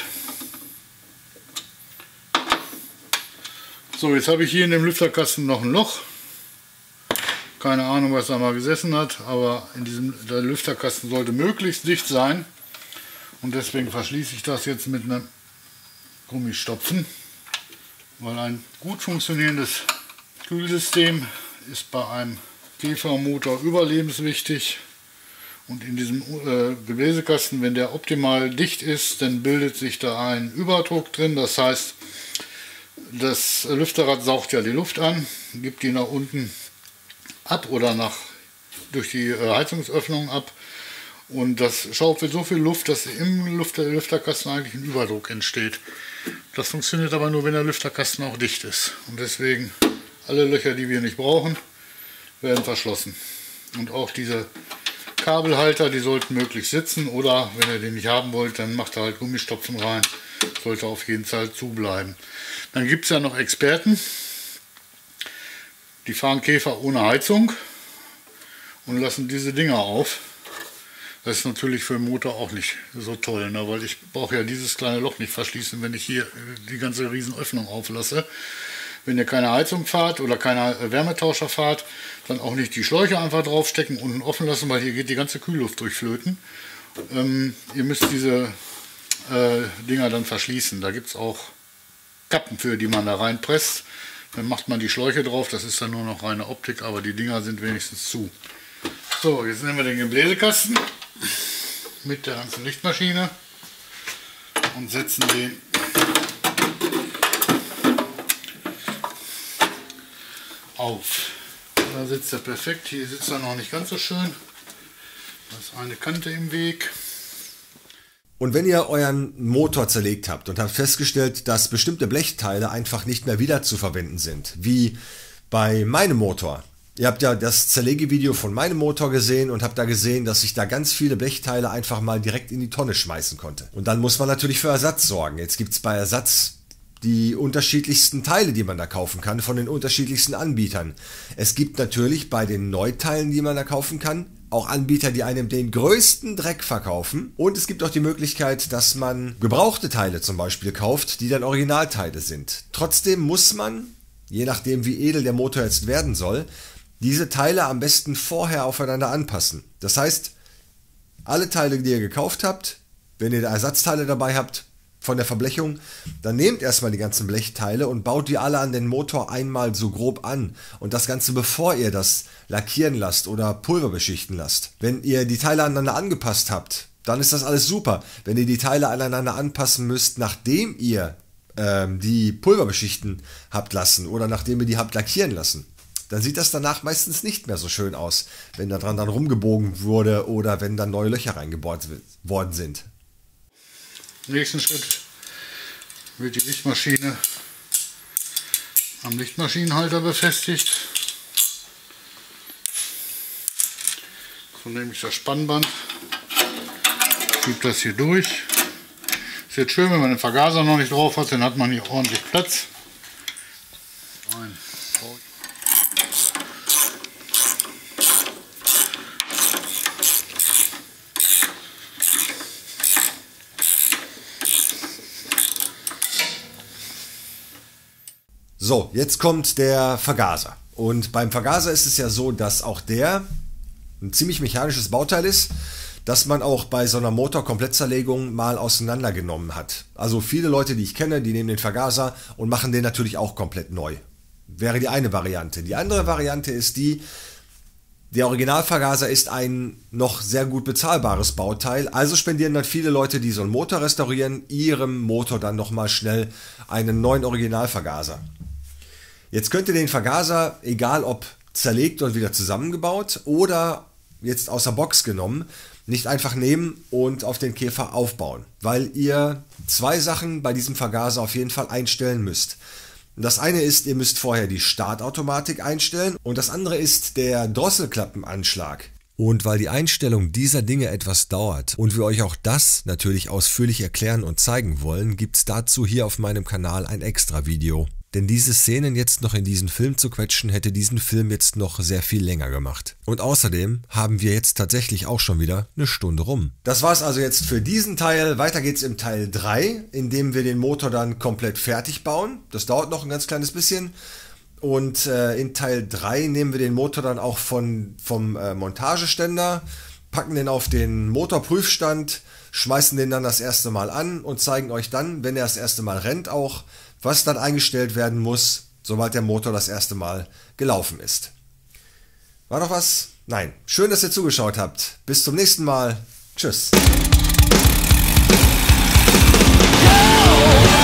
So, jetzt habe ich hier in dem Lüfterkasten noch ein Loch. Keine Ahnung, was da mal gesessen hat, aber in diesem, der Lüfterkasten sollte möglichst dicht sein. Und deswegen verschließe ich das jetzt mit einem Gummistopfen, weil ein gut funktionierendes Kühlsystem ist bei einem Käfermotor überlebenswichtig. Und in diesem äh, Gebläsekasten, wenn der optimal dicht ist, dann bildet sich da ein Überdruck drin. Das heißt, das Lüfterrad saugt ja die Luft an, gibt die nach unten ab oder nach, durch die äh, Heizungsöffnung ab. Und das schaufelt so viel Luft, dass im Lüfter, Lüfterkasten eigentlich ein Überdruck entsteht. Das funktioniert aber nur, wenn der Lüfterkasten auch dicht ist. Und deswegen alle Löcher, die wir nicht brauchen, werden verschlossen. Und auch diese Kabelhalter, die sollten möglichst sitzen. Oder wenn ihr den nicht haben wollt, dann macht ihr halt Gummistopfen rein. Sollte auf jeden Fall zubleiben. Dann gibt es ja noch Experten, die fahren Käfer ohne Heizung und lassen diese Dinger auf. Das ist natürlich für den Motor auch nicht so toll, ne? Weil ich brauche ja dieses kleine Loch nicht verschließen, wenn ich hier die ganze Riesenöffnung auflasse. Wenn ihr keine Heizung fahrt oder keine Wärmetauscher fahrt, dann auch nicht die Schläuche einfach draufstecken, unten offen lassen, weil hier geht die ganze Kühlluft durch flöten. Ähm, ihr müsst diese äh, Dinger dann verschließen. Da gibt es auch Kappen für, die man da reinpresst. Dann macht man die Schläuche drauf, das ist dann nur noch reine Optik, aber die Dinger sind wenigstens zu. So, jetzt nehmen wir den Gebläsekasten mit der ganzen Lichtmaschine und setzen den auf. Da sitzt er perfekt, hier sitzt er noch nicht ganz so schön. Da ist eine Kante im Weg. Und wenn ihr euren Motor zerlegt habt und habt festgestellt, dass bestimmte Blechteile einfach nicht mehr wieder zu verwenden sind, wie bei meinem Motor. Ihr habt ja das Zerlegevideo von meinem Motor gesehen und habt da gesehen, dass ich da ganz viele Blechteile einfach mal direkt in die Tonne schmeißen konnte. Und dann muss man natürlich für Ersatz sorgen. Jetzt gibt es bei Ersatz die unterschiedlichsten Teile, die man da kaufen kann, von den unterschiedlichsten Anbietern. Es gibt natürlich bei den Neuteilen, die man da kaufen kann, auch Anbieter, die einem den größten Dreck verkaufen. Und es gibt auch die Möglichkeit, dass man gebrauchte Teile zum Beispiel kauft, die dann Originalteile sind. Trotzdem muss man, je nachdem wie edel der Motor jetzt werden soll, diese Teile am besten vorher aufeinander anpassen. Das heißt, alle Teile, die ihr gekauft habt, wenn ihr Ersatzteile dabei habt von der Verblechung, dann nehmt erstmal die ganzen Blechteile und baut die alle an den Motor einmal so grob an. Und das Ganze bevor ihr das lackieren lasst oder pulverbeschichten lasst. Wenn ihr die Teile aneinander angepasst habt, dann ist das alles super. Wenn ihr die Teile aneinander anpassen müsst, nachdem ihr ähm, die pulverbeschichten habt lassen oder nachdem ihr die habt lackieren lassen, dann sieht das danach meistens nicht mehr so schön aus, wenn da dran dann rumgebogen wurde oder wenn dann neue Löcher reingebohrt worden sind. Im nächsten Schritt wird die Lichtmaschine am Lichtmaschinenhalter befestigt. So nehme ich das Spannband, schiebe das hier durch. Ist jetzt schön, wenn man den Vergaser noch nicht drauf hat, dann hat man hier ordentlich Platz. Ein. So, jetzt kommt der Vergaser. Und beim Vergaser ist es ja so, dass auch der ein ziemlich mechanisches Bauteil ist, das man auch bei so einer Motorkomplettzerlegung mal auseinandergenommen hat. Also viele Leute, die ich kenne, die nehmen den Vergaser und machen den natürlich auch komplett neu. Wäre die eine Variante. Die andere Variante ist die, der Originalvergaser ist ein noch sehr gut bezahlbares Bauteil, also spendieren dann viele Leute, die so einen Motor restaurieren, ihrem Motor dann nochmal schnell einen neuen Originalvergaser. Jetzt könnt ihr den Vergaser, egal ob zerlegt und wieder zusammengebaut oder jetzt aus der Box genommen, nicht einfach nehmen und auf den Käfer aufbauen, weil ihr zwei Sachen bei diesem Vergaser auf jeden Fall einstellen müsst. Das eine ist, ihr müsst vorher die Startautomatik einstellen und das andere ist der Drosselklappenanschlag. Und weil die Einstellung dieser Dinge etwas dauert und wir euch auch das natürlich ausführlich erklären und zeigen wollen, gibt es dazu hier auf meinem Kanal ein extra Video. Denn diese Szenen jetzt noch in diesen Film zu quetschen, hätte diesen Film jetzt noch sehr viel länger gemacht. Und außerdem haben wir jetzt tatsächlich auch schon wieder eine Stunde rum. Das war's also jetzt für diesen Teil. Weiter geht's im Teil drei, in dem wir den Motor dann komplett fertig bauen. Das dauert noch ein ganz kleines bisschen. Und äh, in Teil drei nehmen wir den Motor dann auch von, vom äh, Montageständer, packen den auf den Motorprüfstand, schmeißen den dann das erste Mal an und zeigen euch dann, wenn er das erste Mal rennt, auch, was dann eingestellt werden muss, sobald der Motor das erste Mal gelaufen ist. War noch was? Nein. Schön, dass ihr zugeschaut habt. Bis zum nächsten Mal. Tschüss. Go!